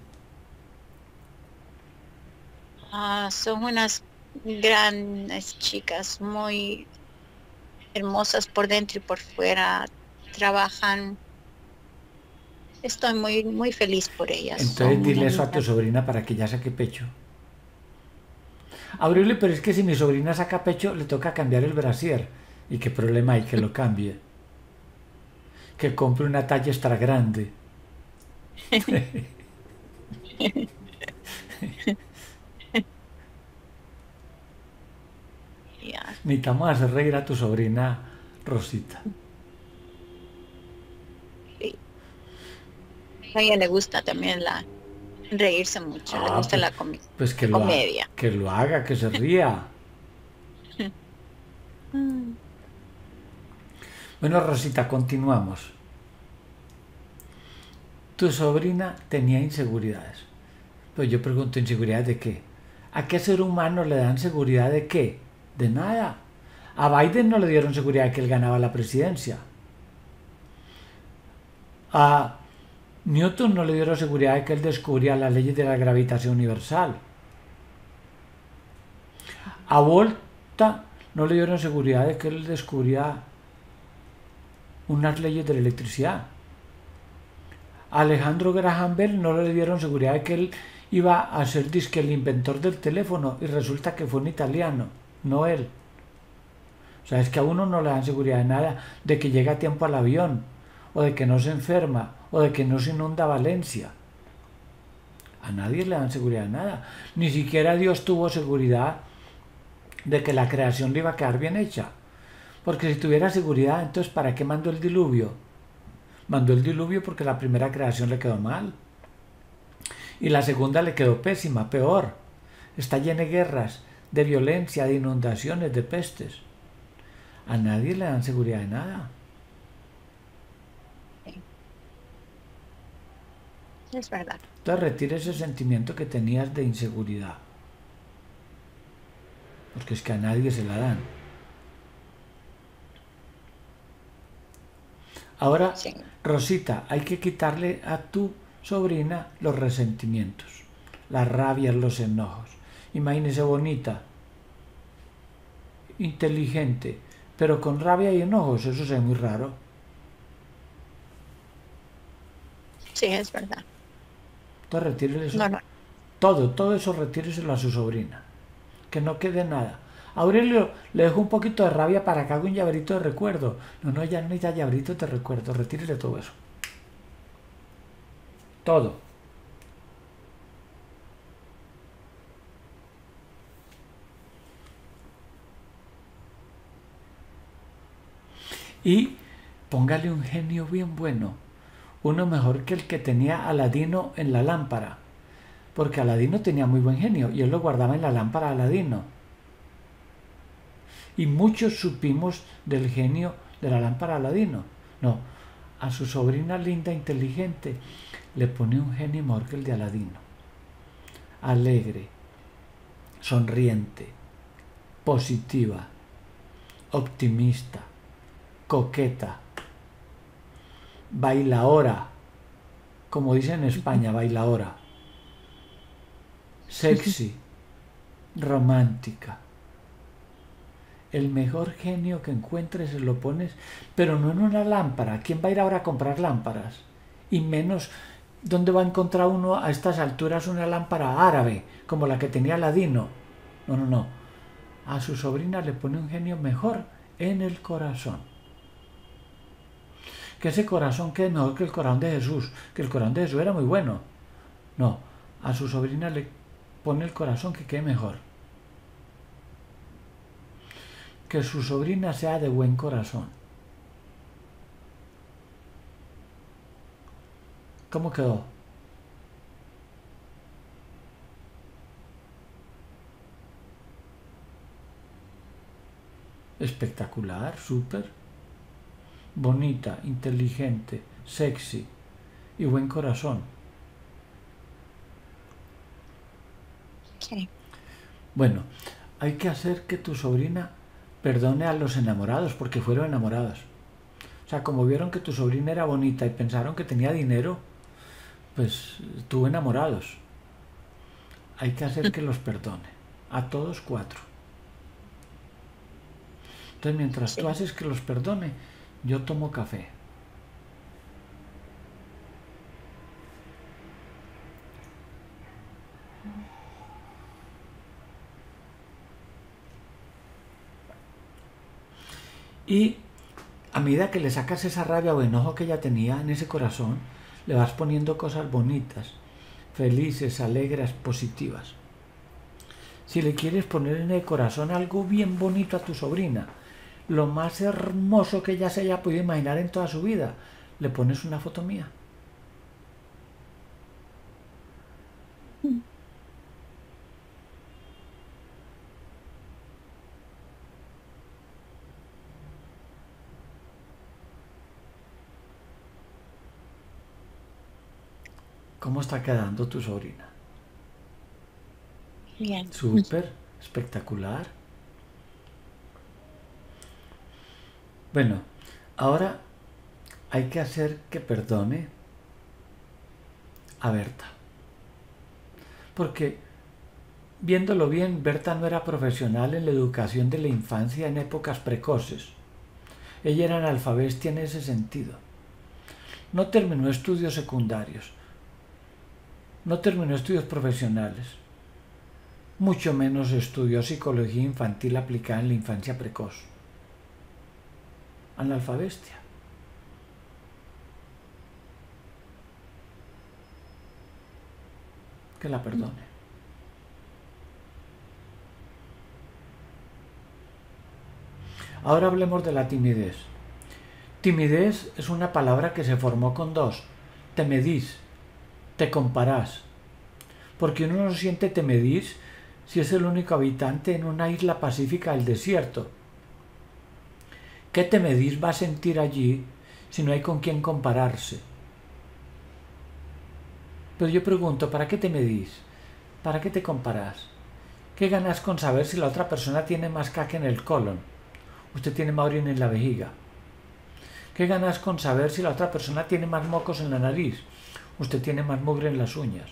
Son unas grandes chicas, muy hermosas por dentro y por fuera. Trabajan. Estoy muy, muy feliz por ellas. Entonces Son dile unas eso a tu niñas. sobrina para que ya saque pecho. Aurelio, pero es que si mi sobrina saca pecho, le toca cambiar el brasier. ¿Y qué problema hay que lo cambie? Que compre una talla extra grande. Ya, Necesitamos hacer reír a tu sobrina Rosita. sí. A ella le gusta también reírse mucho, le Ah, gusta la pues comedia. que lo haga, que se ría. Mm. Bueno, Rosita, continuamos. Tu sobrina tenía inseguridades. Pues yo pregunto, ¿inseguridades de qué? ¿A qué ser humano le dan seguridad de qué? De nada. A Biden no le dieron seguridad de que él ganaba la presidencia. A Newton no le dieron seguridad de que él descubría las leyes de la gravitación universal. A Volta no le dieron seguridad de que él descubría unas leyes de la electricidad. A Alejandro Graham Bell no le dieron seguridad de que él iba a ser disque el inventor del teléfono y resulta que fue un italiano, no él. O sea, es que a uno no le dan seguridad de nada, de que llega a tiempo al avión, o de que no se enferma, o de que no se inunda Valencia. A nadie le dan seguridad de nada. Ni siquiera Dios tuvo seguridad de que la creación le iba a quedar bien hecha. Porque si tuviera seguridad, entonces ¿para qué mandó el diluvio? Mandó el diluvio porque la primera creación le quedó mal. Y la segunda le quedó pésima, peor. Está llena de guerras, de violencia, de inundaciones, de pestes. A nadie le dan seguridad de nada. Sí, es verdad. Entonces retire ese sentimiento que tenías de inseguridad. Porque es que a nadie se la dan. Ahora, Sí, Rosita, hay que quitarle a tu sobrina los resentimientos, las rabias, los enojos. Imagínese bonita, inteligente, pero con rabia y enojos, eso es muy raro. sí, es verdad. Entonces retírele eso. No, no. Todo eso retíreselo a su sobrina. Que no quede nada. Aurelio, le dejo un poquito de rabia para que haga un llaverito de recuerdo. No, no, ya no necesita llaveritos de recuerdo. Retírele todo eso. Todo. Y póngale un genio bien bueno. uno mejor que el que tenía Aladino en la lámpara, porque Aladino tenía muy buen genio y él lo guardaba en la lámpara de Aladino. Y muchos supimos del genio de la lámpara de Aladino. No, a su sobrina linda, inteligente, le pone un genio mejor que el de Aladino. Alegre, sonriente, positiva, optimista, coqueta, bailaora, como dicen en España, bailaora, sexy, romántica. El mejor genio que encuentres se lo pones, pero no en una lámpara. ¿Quién va a ir ahora a comprar lámparas? Y menos, ¿dónde va a encontrar uno a estas alturas una lámpara árabe, como la que tenía Aladino? No, no, no. A su sobrina le pone un genio mejor en el corazón. Que ese corazón quede mejor que el corazón de Jesús, que el corazón de Jesús era muy bueno. No, a su sobrina le pone el corazón que quede mejor. Que su sobrina sea de buen corazón. ¿Cómo quedó? Espectacular, súper. Bonita, inteligente, sexy y buen corazón. Okay. Bueno, hay que hacer que tu sobrina perdone a los enamorados porque fueron enamorados. O sea, como vieron que tu sobrina era bonita y pensaron que tenía dinero, pues tuvo enamorados. Hay que hacer que los perdone. A todos 4. Entonces, mientras tú haces que los perdone, yo tomo café. Y a medida que le sacas esa rabia o enojo que ella tenía en ese corazón, le vas poniendo cosas bonitas, felices, alegres, positivas. Si le quieres poner en el corazón algo bien bonito a tu sobrina, lo más hermoso que ella se haya podido imaginar en toda su vida, le pones una foto mía. ¿Cómo está quedando tu sobrina? Bien. Súper, espectacular. Bueno, ahora hay que hacer que perdone a Berta. Porque, viéndolo bien, Berta no era profesional en la educación de la infancia en épocas precoces. Ella era analfabestia en ese sentido. No terminó estudios secundarios. No terminó estudios profesionales. Mucho menos estudió psicología infantil aplicada en la infancia precoz. Analfabestia. Que la perdone. Ahora hablemos de la timidez. Timidez es una palabra que se formó con dos. Te medís, te comparás. Porque uno no siente te medís si es el único habitante en una isla pacífica del desierto. ¿Qué te medís va a sentir allí si no hay con quién compararse? Pero yo pregunto, ¿para qué te medís? ¿Para qué te comparás? ¿Qué ganas con saber si la otra persona tiene más caca en el colon? Usted tiene más orina en la vejiga. ¿Qué ganas con saber si la otra persona tiene más mocos en la nariz? Usted tiene más mugre en las uñas.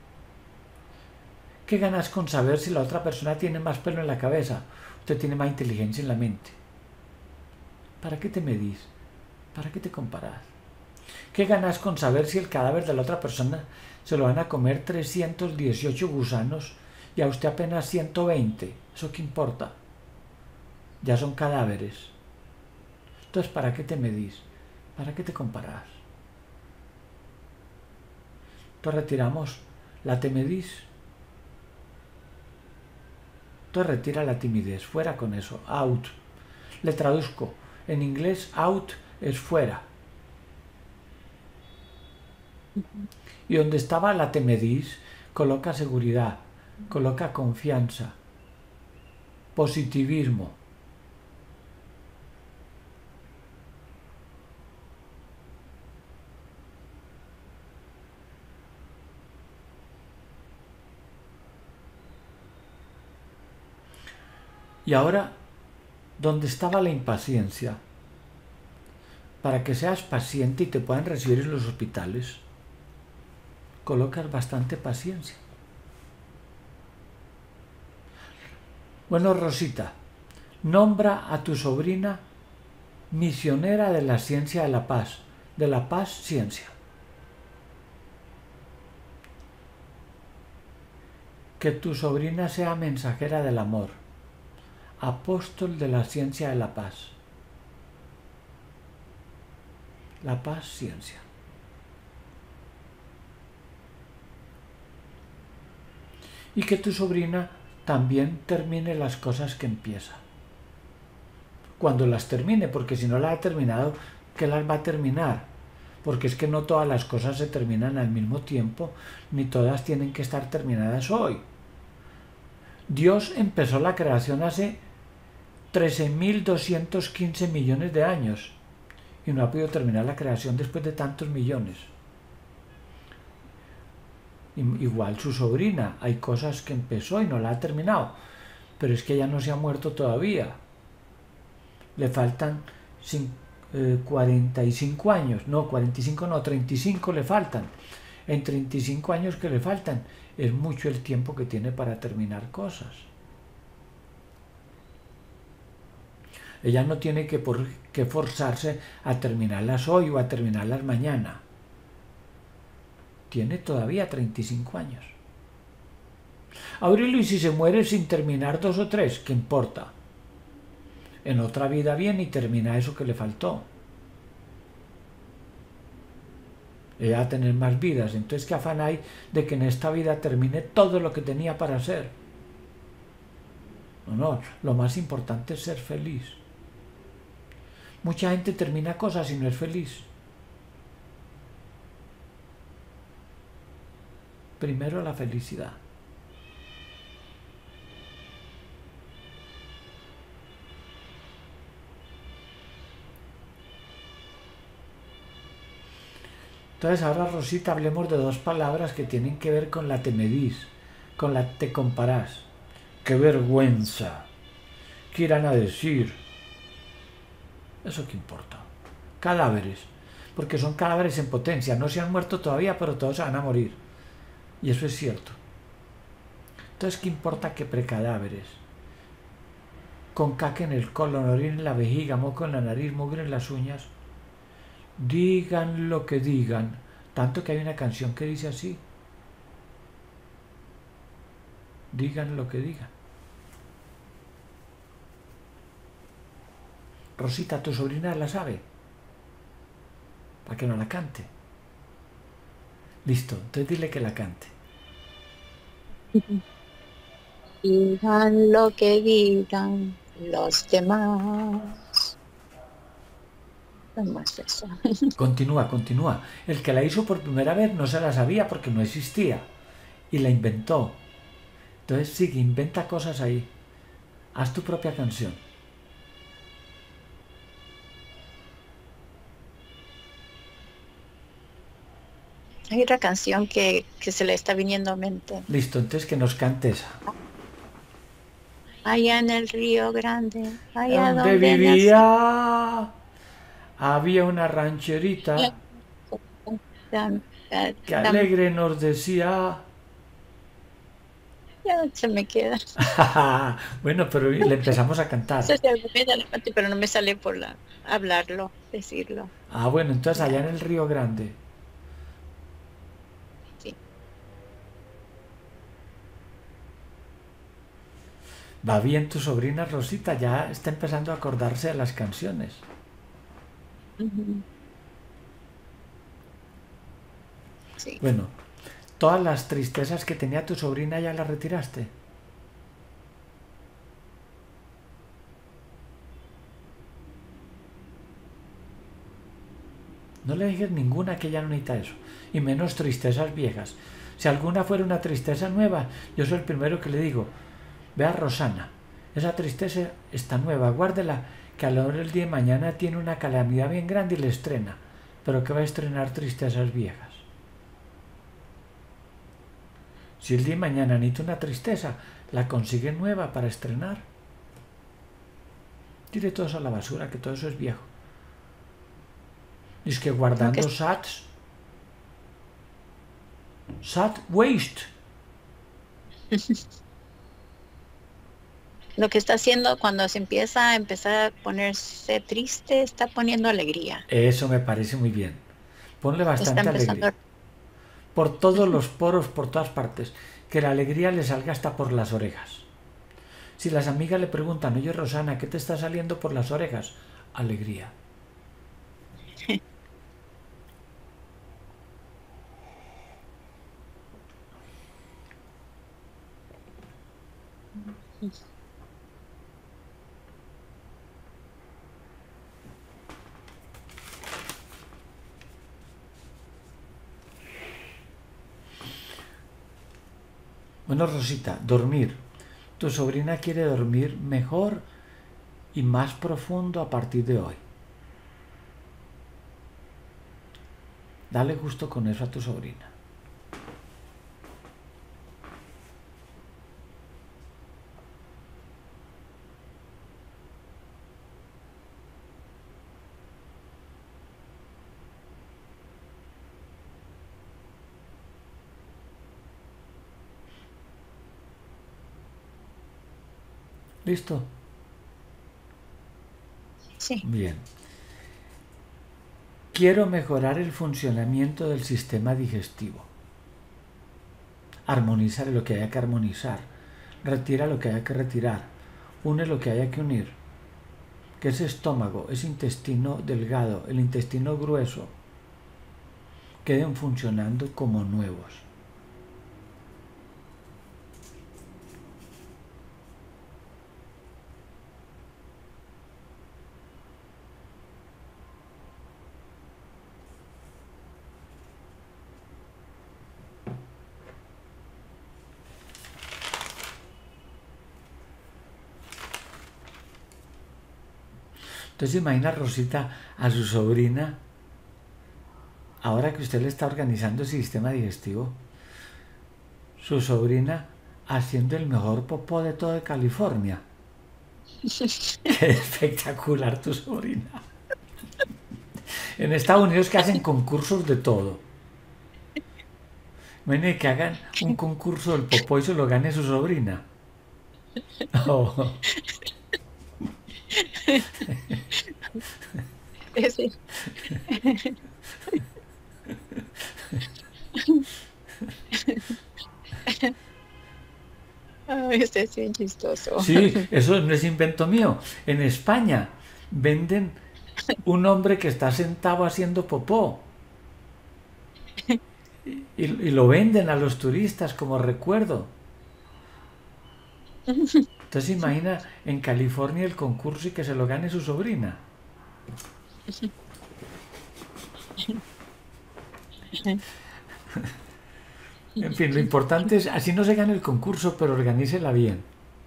¿Qué ganas con saber si la otra persona tiene más pelo en la cabeza? Usted tiene más inteligencia en la mente. ¿Para qué te medís? ¿Para qué te comparás? ¿Qué ganas con saber si el cadáver de la otra persona se lo van a comer 318 gusanos y a usted apenas 120? ¿Eso qué importa? Ya son cadáveres. Entonces, ¿para qué te medís? ¿Para qué te comparás? Entonces retiramos la te medís. Entonces retira la timidez. Fuera con eso. Out. Le traduzco. En inglés, out es fuera. Y donde estaba la temedís, coloca seguridad, coloca confianza, positivismo. Y ahora, donde estaba la impaciencia, para que seas paciente y te puedan recibir en los hospitales, colocas bastante paciencia. Bueno, Rosita, nombra a tu sobrina misionera de la ciencia de la paz ciencia. Que tu sobrina sea mensajera del amor, apóstol de la ciencia de la paz. La paz ciencia. Y que tu sobrina también termine las cosas que empieza. Cuando las termine, porque si no las ha terminado, ¿qué las va a terminar? Porque es que no todas las cosas se terminan al mismo tiempo, ni todas tienen que estar terminadas hoy. Dios empezó la creación hace 13.215 millones de años y no ha podido terminar la creación después de tantos millones. Igual su sobrina, hay cosas que empezó y no la ha terminado, pero es que ella no se ha muerto todavía. Le faltan 45 años, no, 45 no, 35 le faltan. En 35 años que le faltan es mucho el tiempo que tiene para terminar cosas. Ella no tiene que forzarse a terminarlas hoy o a terminarlas mañana. Tiene todavía 35 años. Aurelio, y si se muere sin terminar 2 o 3, ¿qué importa? En otra vida viene y termina eso que le faltó. Ella va a tener más vidas, entonces ¿qué afán hay de que en esta vida termine todo lo que tenía para hacer? No, lo más importante es ser feliz. Mucha gente termina cosas y no es feliz. Primero la felicidad. Entonces ahora, Rosita, hablemos de 2 palabras que tienen que ver con la te medís, con la te comparás. ¡Qué vergüenza! ¿Qué irán a decir? ¿Eso qué importa? Cadáveres, porque son cadáveres en potencia, no se han muerto todavía, pero todos se van a morir. Y eso es cierto. Entonces, ¿qué importa que precadáveres? Con caca en el colon, orina en la vejiga, moco en la nariz, mugre en las uñas. Digan lo que digan, tanto que hay una canción que dice así. Digan lo que digan. Rosita, tu sobrina la sabe, para que no la cante. Listo, entonces dile que la cante. Digan lo que digan los demás. ¿Cómo es eso? Continúa, continúa. El que la hizo por primera vez no se la sabía porque no existía y la inventó. Entonces sigue, inventa cosas ahí. Haz tu propia canción. Hay otra canción que se le está viniendo a mente. Listo, entonces que nos cante esa. Allá en el Río Grande, allá Donde donde nací. vivía había una rancherita que alegre nos decía. Ya se me queda. Bueno, pero le empezamos a No cantar. sé si algo me da la mente, pero no me sale por hablarlo, decirlo. Ah, bueno, entonces allá Ya, en el Río Grande. sí. Va bien tu sobrina Rosita, ya está empezando a acordarse de las canciones. Ujú, sí. Bueno, todas las tristezas que tenía tu sobrina ya las retiraste. No le dejes ninguna, que ella no necesita eso. Y menos tristezas viejas. Si alguna fuera una tristeza nueva, yo soy el primero que le digo, vea Rosana, esa tristeza está nueva, guárdela, que a la hora del día de mañana tiene una calamidad bien grande y le estrena. Pero que va a estrenar tristezas viejas. Si el día de mañana necesita una tristeza, la consigue nueva para estrenar. Tire todo eso a la basura, que todo eso es viejo. Y es que guardando sats, sat waste. Lo que está haciendo cuando se empieza a ponerse triste, está poniendo alegría. Eso me parece muy bien. Ponle bastante alegría. Por todos los poros, por todas partes. Que la alegría le salga hasta por las orejas. Si las amigas le preguntan, oye Rosana, ¿qué te está saliendo por las orejas? Alegría. Bueno, Rosita, dormir. Tu sobrina quiere dormir mejor y más profundo a partir de hoy. Dale gusto con eso a tu sobrina. ¿Listo? Sí. Bien. Quiero mejorar el funcionamiento del sistema digestivo. Armonizar lo que haya que armonizar. Retira lo que haya que retirar. Une lo que haya que unir. Que ese estómago, ese intestino delgado, el intestino grueso, queden funcionando como nuevos. Entonces imagina Rosita a su sobrina, ahora que usted le está organizando el sistema digestivo, su sobrina haciendo el mejor popó de toda California. Qué espectacular tu sobrina. En Estados Unidos que hacen concursos de todo. Imagínate que hagan un concurso del popó y se lo gane su sobrina. Oh. Sí. Ay, este es bien chistoso. Sí, eso no es invento mío. En España venden un hombre que está sentado haciendo popó y lo venden a los turistas como recuerdo. Entonces imagina en California el concurso y que se lo gane su sobrina. En fin, lo importante es, así no se gane el concurso, pero organícela bien.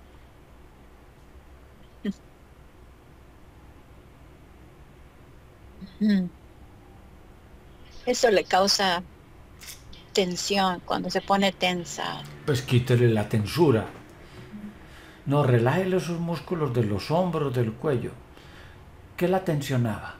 Eso le causa tensión cuando se pone tensa. Pues quítele la tensura. No, relájele esos músculos de los hombros, del cuello. ¿Qué la tensionaba?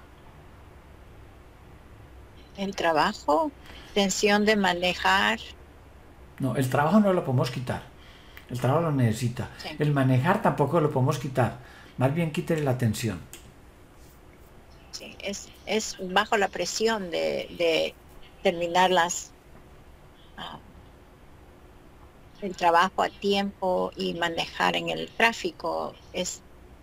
El trabajo, tensión de manejar. No, el trabajo no lo podemos quitar. El trabajo lo necesita. Sí. El manejar tampoco lo podemos quitar. Más bien quítele la tensión. Sí, es bajo la presión de terminar el trabajo a tiempo y manejar en el tráfico. Es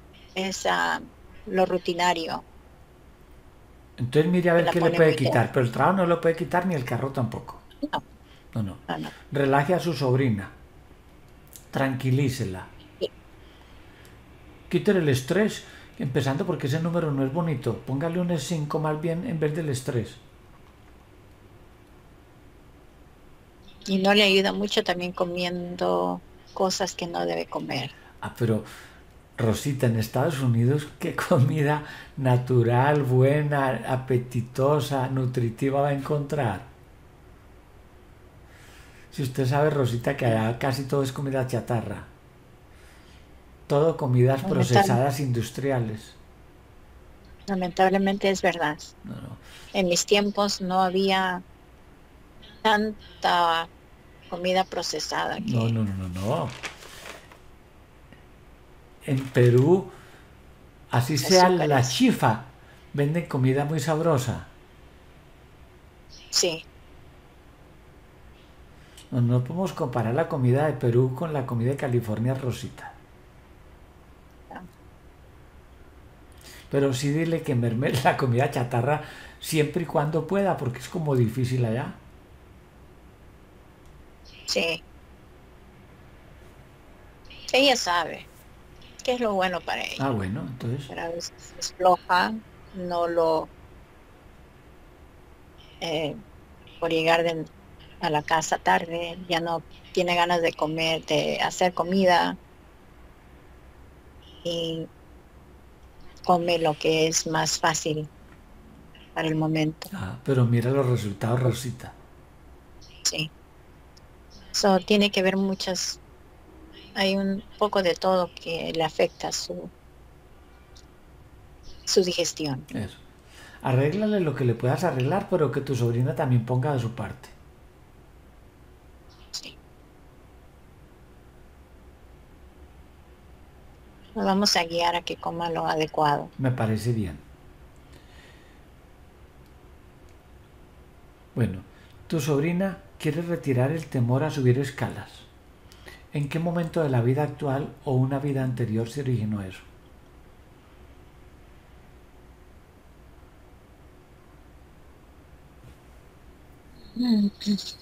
lo rutinario. Entonces mire a ver qué le puede quitar. Pero el trabajo no lo puede quitar ni el carro tampoco. No. Relaje a su sobrina. Tranquilícela. Sí. Quítele el estrés, empezando porque ese número no es bonito. Póngale un 5 más bien en vez del estrés. Y no le ayuda mucho también comiendo cosas que no debe comer. Ah, pero Rosita, en Estados Unidos, ¿qué comida natural, buena, apetitosa, nutritiva va a encontrar? Si usted sabe, Rosita, que allá casi todo es comida chatarra, todo comidas Lamentable- procesadas industriales. Lamentablemente es verdad. No, no, En mis tiempos no había tanta comida procesada no, que no, no, no, no. En Perú, así los sea la azúcares. chifa, venden comida muy sabrosa. Sí, No, no podemos comparar la comida de Perú con la comida de California, Rosita. ah, Pero sí dile que merme la comida chatarra siempre y cuando pueda, porque es como difícil allá. sí. Ella sabe qué es lo bueno para Ah, ella, bueno, entonces, pero a veces es floja, no lo, eh, por llegar a la casa tarde, ya no tiene ganas de comer, de hacer comida y come lo que es más fácil para el momento. pero mira los resultados, Rosita. Sí. So, tiene que ver hay un poco de todo que le afecta su digestión. Eso. Arréglale lo que le puedas arreglar, pero que tu sobrina también ponga de su parte. Sí. Lo vamos a guiar a que coma lo adecuado. Me parece bien. Bueno, tu sobrina quiere retirar el temor a subir escalas. ¿En qué momento de la vida actual o una vida anterior se originó eso? Mm.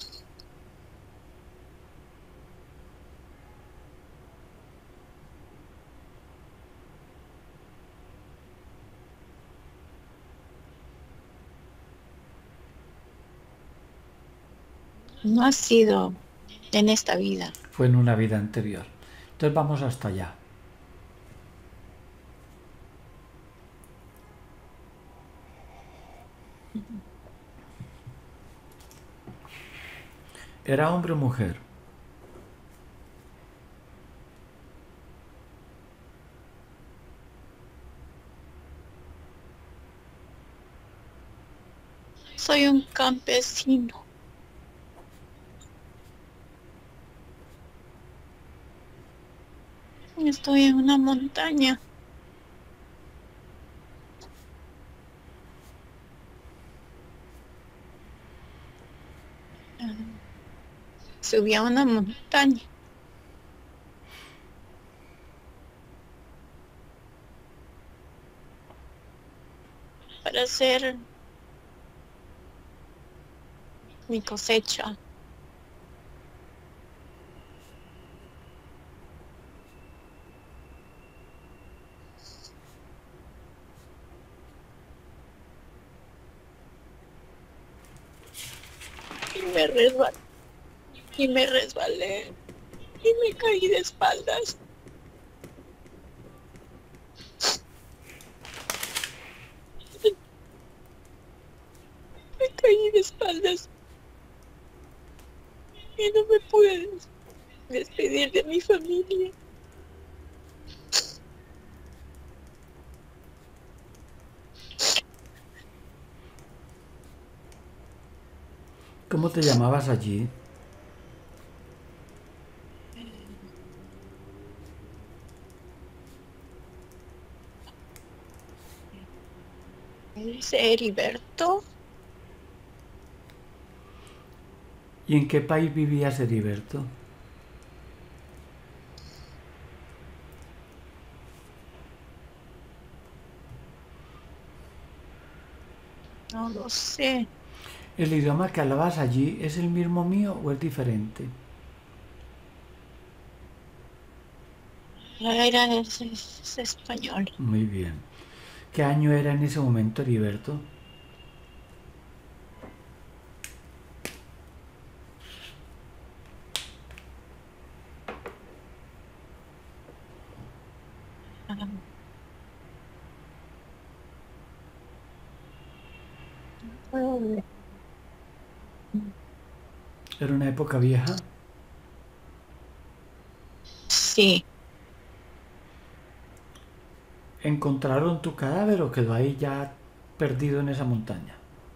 No ha sido en esta vida. Fue en una vida anterior. Entonces vamos hasta allá. ¿Era hombre o mujer? Soy un campesino. Estoy en una montaña. Subí a una montaña para hacer mi cosecha. Y me resbalé y me caí de espaldas. Me caí de espaldas y no me pude despedir de mi familia. ¿Cómo te llamabas allí? Dice Heriberto, ¿Y en qué país vivías, Heriberto? no lo sé. ¿El idioma que hablabas allí es el mismo mío o es diferente? Es español. Muy bien. ¿Qué año era en ese momento, Heriberto? Oh, Era una época vieja. sí, ¿Encontraron tu cadáver o quedó ahí ya perdido en esa montaña?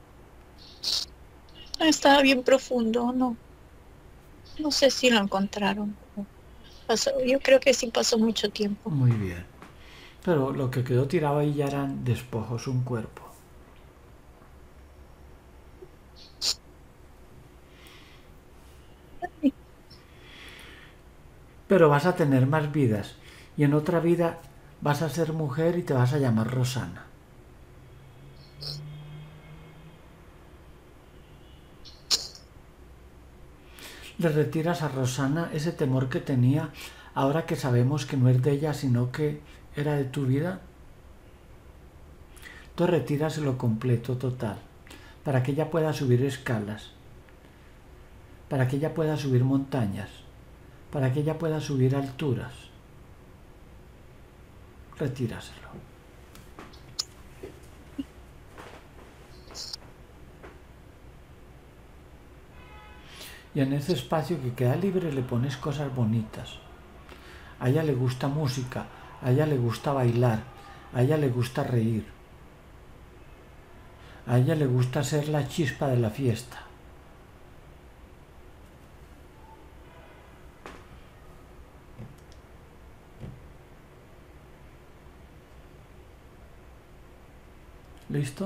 estaba bien profundo, no sé si lo encontraron. Yo creo que sí pasó mucho tiempo. Muy bien. Pero lo que quedó tirado ahí ya eran despojos, un cuerpo. Pero vas a tener más vidas. Y en otra vida vas a ser mujer y te vas a llamar Rosana. Le retiras a Rosana ese temor que tenía ahora que sabemos que no es de ella, sino que era de tu vida. Tú retíraselo completo, total, para que ella pueda subir escalas, para que ella pueda subir montañas, para que ella pueda subir alturas. Retíraselo. Y en ese espacio que queda libre le pones cosas bonitas. A ella le gusta música, a ella le gusta bailar, a ella le gusta reír. A ella le gusta ser la chispa de la fiesta. ¿Listo?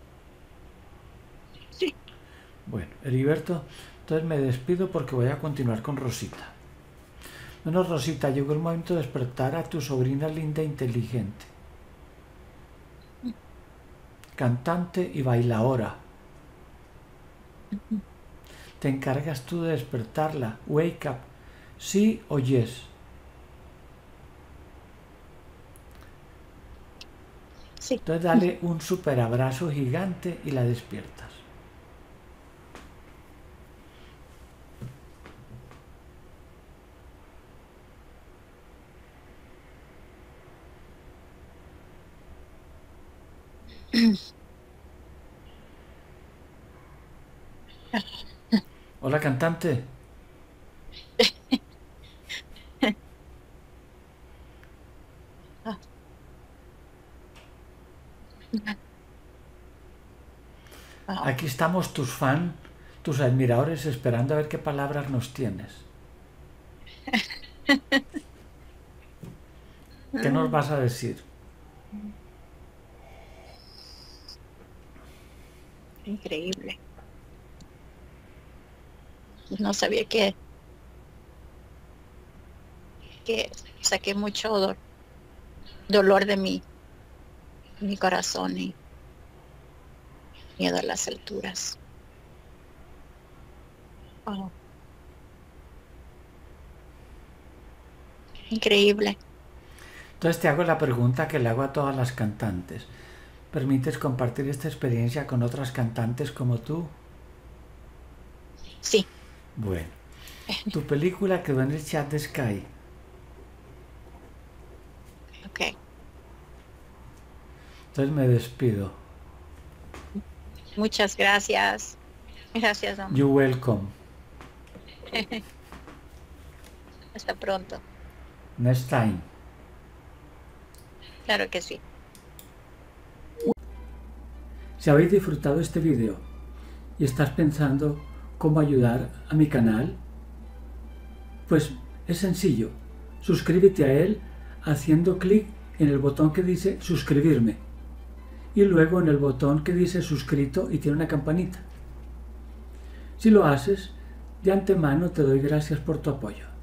Sí. Bueno, Heriberto, entonces me despido porque voy a continuar con Rosita. Bueno, Rosita, llegó el momento de despertar a tu sobrina linda e inteligente. Cantante y bailaora. Te encargas tú de despertarla. Wake up. Sí o yes. Sí. Entonces dale un super abrazo gigante y la despiertas. Hola, cantante. Aquí estamos tus fans, tus admiradores, esperando a ver qué palabras nos tienes. ¿Qué nos vas a decir? Increíble. No sabía que saqué mucho dolor de mi corazón y miedo a las alturas. Wow. Increíble. Entonces te hago la pregunta que le hago a todas las cantantes. ¿Permites compartir esta experiencia con otras cantantes como tú? Sí. Bueno, tu película quedó en el chat de Sky. Ok. Entonces me despido. Muchas gracias. Gracias, amor. You're welcome. Hasta pronto. Next time. Claro que sí. Si habéis disfrutado este video y estás pensando cómo ayudar a mi canal, pues es sencillo. Suscríbete a él haciendo clic en el botón que dice suscribirme y luego en el botón que dice suscrito y tiene una campanita. Si lo haces, de antemano te doy gracias por tu apoyo.